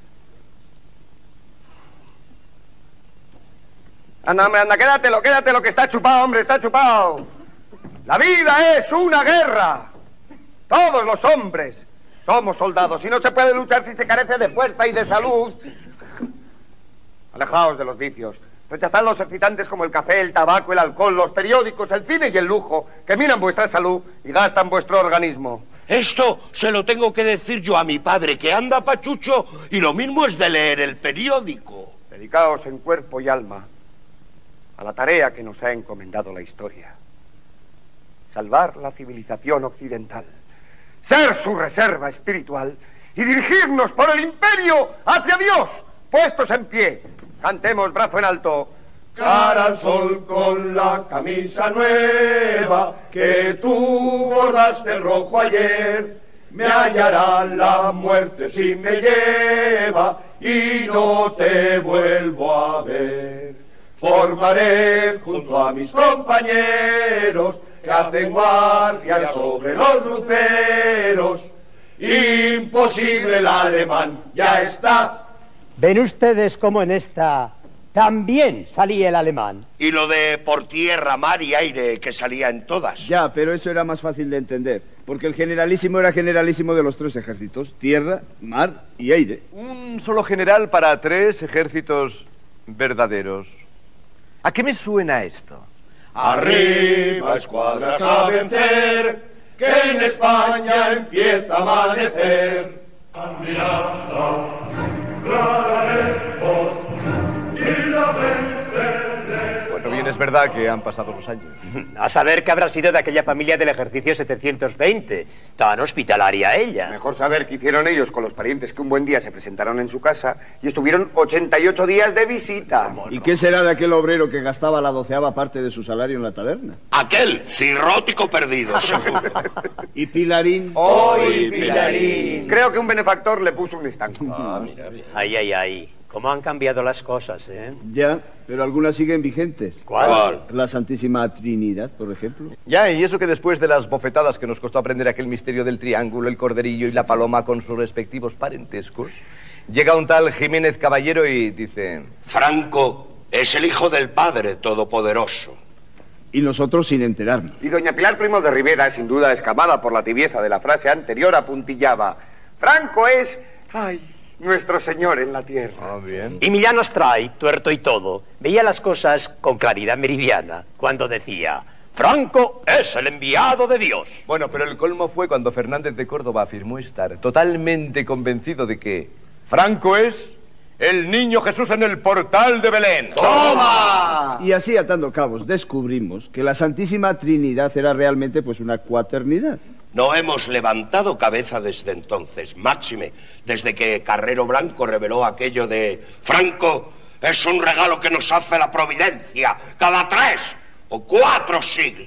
Anda, hombre, anda, quédatelo, quédatelo, que está chupado, hombre, está chupado. La vida es una guerra. Todos los hombres somos soldados y no se puede luchar si se carece de fuerza y de salud. Alejaos de los vicios. Rechazad los excitantes como el café, el tabaco, el alcohol, los periódicos, el cine y el lujo, que minan vuestra salud y gastan vuestro organismo. Esto se lo tengo que decir yo a mi padre, que anda pachucho, y lo mismo es de leer el periódico. Dedicaos en cuerpo y alma a la tarea que nos ha encomendado la historia. Salvar la civilización occidental, ser su reserva espiritual y dirigirnos por el imperio hacia Dios, puestos en pie. Cantemos brazo en alto. Cara al sol con la camisa nueva que tú bordaste rojo ayer. Me hallará la muerte si me lleva y no te vuelvo a ver. Formaré junto a mis compañeros que hacen guardia sobre los luceros. Imposible el alemán, ya está. Ven ustedes como en esta también salía el alemán. Y lo de por tierra, mar y aire, que salía en todas. Ya, pero eso era más fácil de entender, porque el generalísimo era generalísimo de los tres ejércitos: tierra, mar y aire. Un solo general para tres ejércitos verdaderos. ¿A qué me suena esto? Arriba, escuadras a vencer, que en España empieza a amanecer. Bueno, bien es verdad que han pasado los años. A saber qué habrá sido de aquella familia del ejercicio setecientos veinte. Tan hospitalaria ella. Mejor saber qué hicieron ellos con los parientes que un buen día se presentaron en su casa y estuvieron ochenta y ocho días de visita. ¿Y qué será de aquel obrero que gastaba la doceava parte de su salario en la taberna? Aquel cirrótico perdido, seguro. ¿Y Pilarín? ¡Hoy, Pilarín! Creo que un benefactor le puso un estanco. Ah, mira, mira. Ay, ay, ay. ¿Cómo han cambiado las cosas, eh? Ya, pero algunas siguen vigentes. ¿Cuál? La Santísima Trinidad, por ejemplo. Ya, y eso que después de las bofetadas que nos costó aprender aquel misterio del triángulo, el corderillo y la paloma con sus respectivos parentescos, llega un tal Jiménez Caballero y dice... Franco es el hijo del Padre Todopoderoso. Y nosotros sin enterarnos. Y doña Pilar Primo de Rivera, sin duda escamada por la tibieza de la frase anterior, apuntillaba: Franco es... ¡ay! Nuestro Señor en la tierra. Ah, bien. Y Millán Astray, tuerto y todo, veía las cosas con claridad meridiana cuando decía: Franco es el enviado de Dios. Bueno, pero el colmo fue cuando Fernández de Córdoba afirmó estar totalmente convencido de que Franco es el niño Jesús en el portal de Belén. ¡Toma! Y así, atando cabos, descubrimos que la Santísima Trinidad era realmente pues una cuaternidad. No hemos levantado cabeza desde entonces, máxime, desde que Carrero Blanco reveló aquello de Franco es un regalo que nos hace la providencia cada tres o cuatro siglos.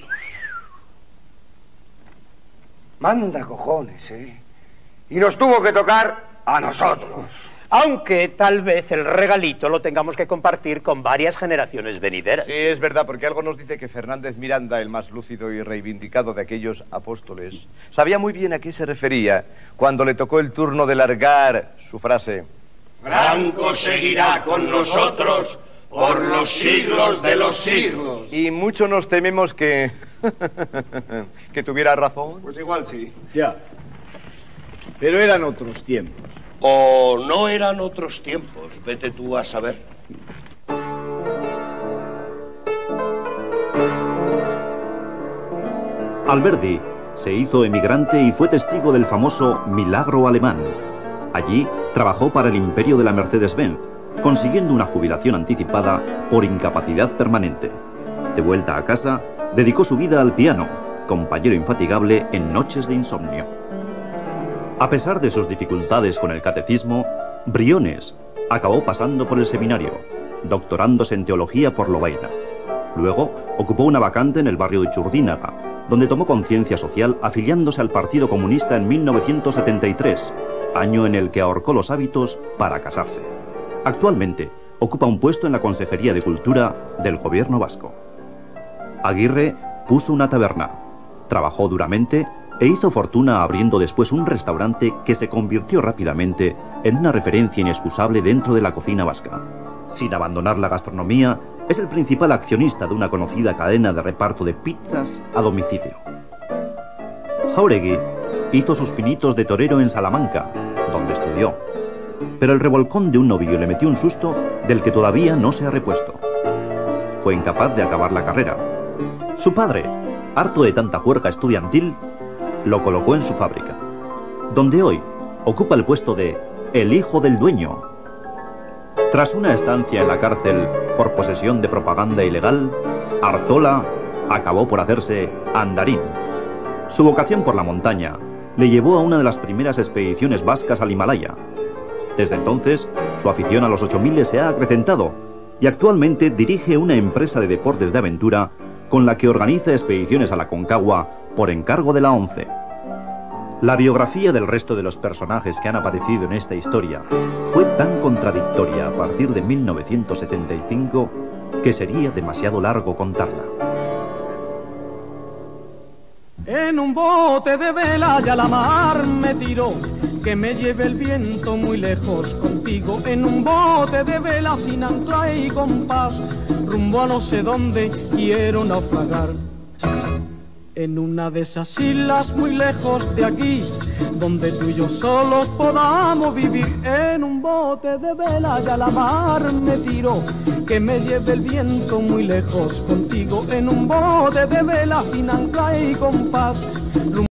Manda cojones, ¿eh? Y nos tuvo que tocar a nosotros. Aunque tal vez el regalito lo tengamos que compartir con varias generaciones venideras. Sí, es verdad, porque algo nos dice que Fernández Miranda, el más lúcido y reivindicado de aquellos apóstoles, sabía muy bien a qué se refería cuando le tocó el turno de largar su frase. Franco seguirá con nosotros por los siglos de los siglos. Y mucho nos tememos que... que tuviera razón. Pues igual sí. Ya. Pero eran otros tiempos. O no eran otros tiempos, vete tú a saber. Alberdi se hizo emigrante y fue testigo del famoso milagro alemán. Allí trabajó para el imperio de la Mercedes-Benz, consiguiendo una jubilación anticipada por incapacidad permanente. De vuelta a casa, dedicó su vida al piano, compañero infatigable en noches de insomnio. A pesar de sus dificultades con el catecismo, Briones acabó pasando por el seminario, doctorándose en teología por Lovaina. Luego ocupó una vacante en el barrio de Churdínaga, donde tomó conciencia social afiliándose al Partido Comunista en mil novecientos setenta y tres, año en el que ahorcó los hábitos para casarse. Actualmente ocupa un puesto en la Consejería de Cultura del Gobierno vasco. Aguirre puso una taberna, trabajó duramente e hizo fortuna abriendo después un restaurante que se convirtió rápidamente en una referencia inexcusable dentro de la cocina vasca. Sin abandonar la gastronomía, es el principal accionista de una conocida cadena de reparto de pizzas a domicilio. Jáuregui hizo sus pinitos de torero en Salamanca, donde estudió. Pero el revolcón de un novillo le metió un susto del que todavía no se ha repuesto. Fue incapaz de acabar la carrera. Su padre, harto de tanta juerga estudiantil, lo colocó en su fábrica, donde hoy ocupa el puesto de el hijo del dueño. Tras una estancia en la cárcel por posesión de propaganda ilegal, Artola acabó por hacerse andarín. Su vocación por la montaña le llevó a una de las primeras expediciones vascas al Himalaya. Desde entonces, su afición a los ocho mil se ha acrecentado y actualmente dirige una empresa de deportes de aventura con la que organiza expediciones a la Concagua por encargo de la ONCE. La biografía del resto de los personajes que han aparecido en esta historia fue tan contradictoria a partir de mil novecientos setenta y cinco que sería demasiado largo contarla. En un bote de vela y a la mar me tiró, que me lleve el viento muy lejos contigo. En un bote de vela sin ancla y compás, rumbo a no sé dónde quiero naufragar. En una de esas islas muy lejos de aquí, donde tú y yo solos podamos vivir. En un bote de vela y a la mar me tiro, que me lleve el viento muy lejos contigo. En un bote de vela sin ancla y compás,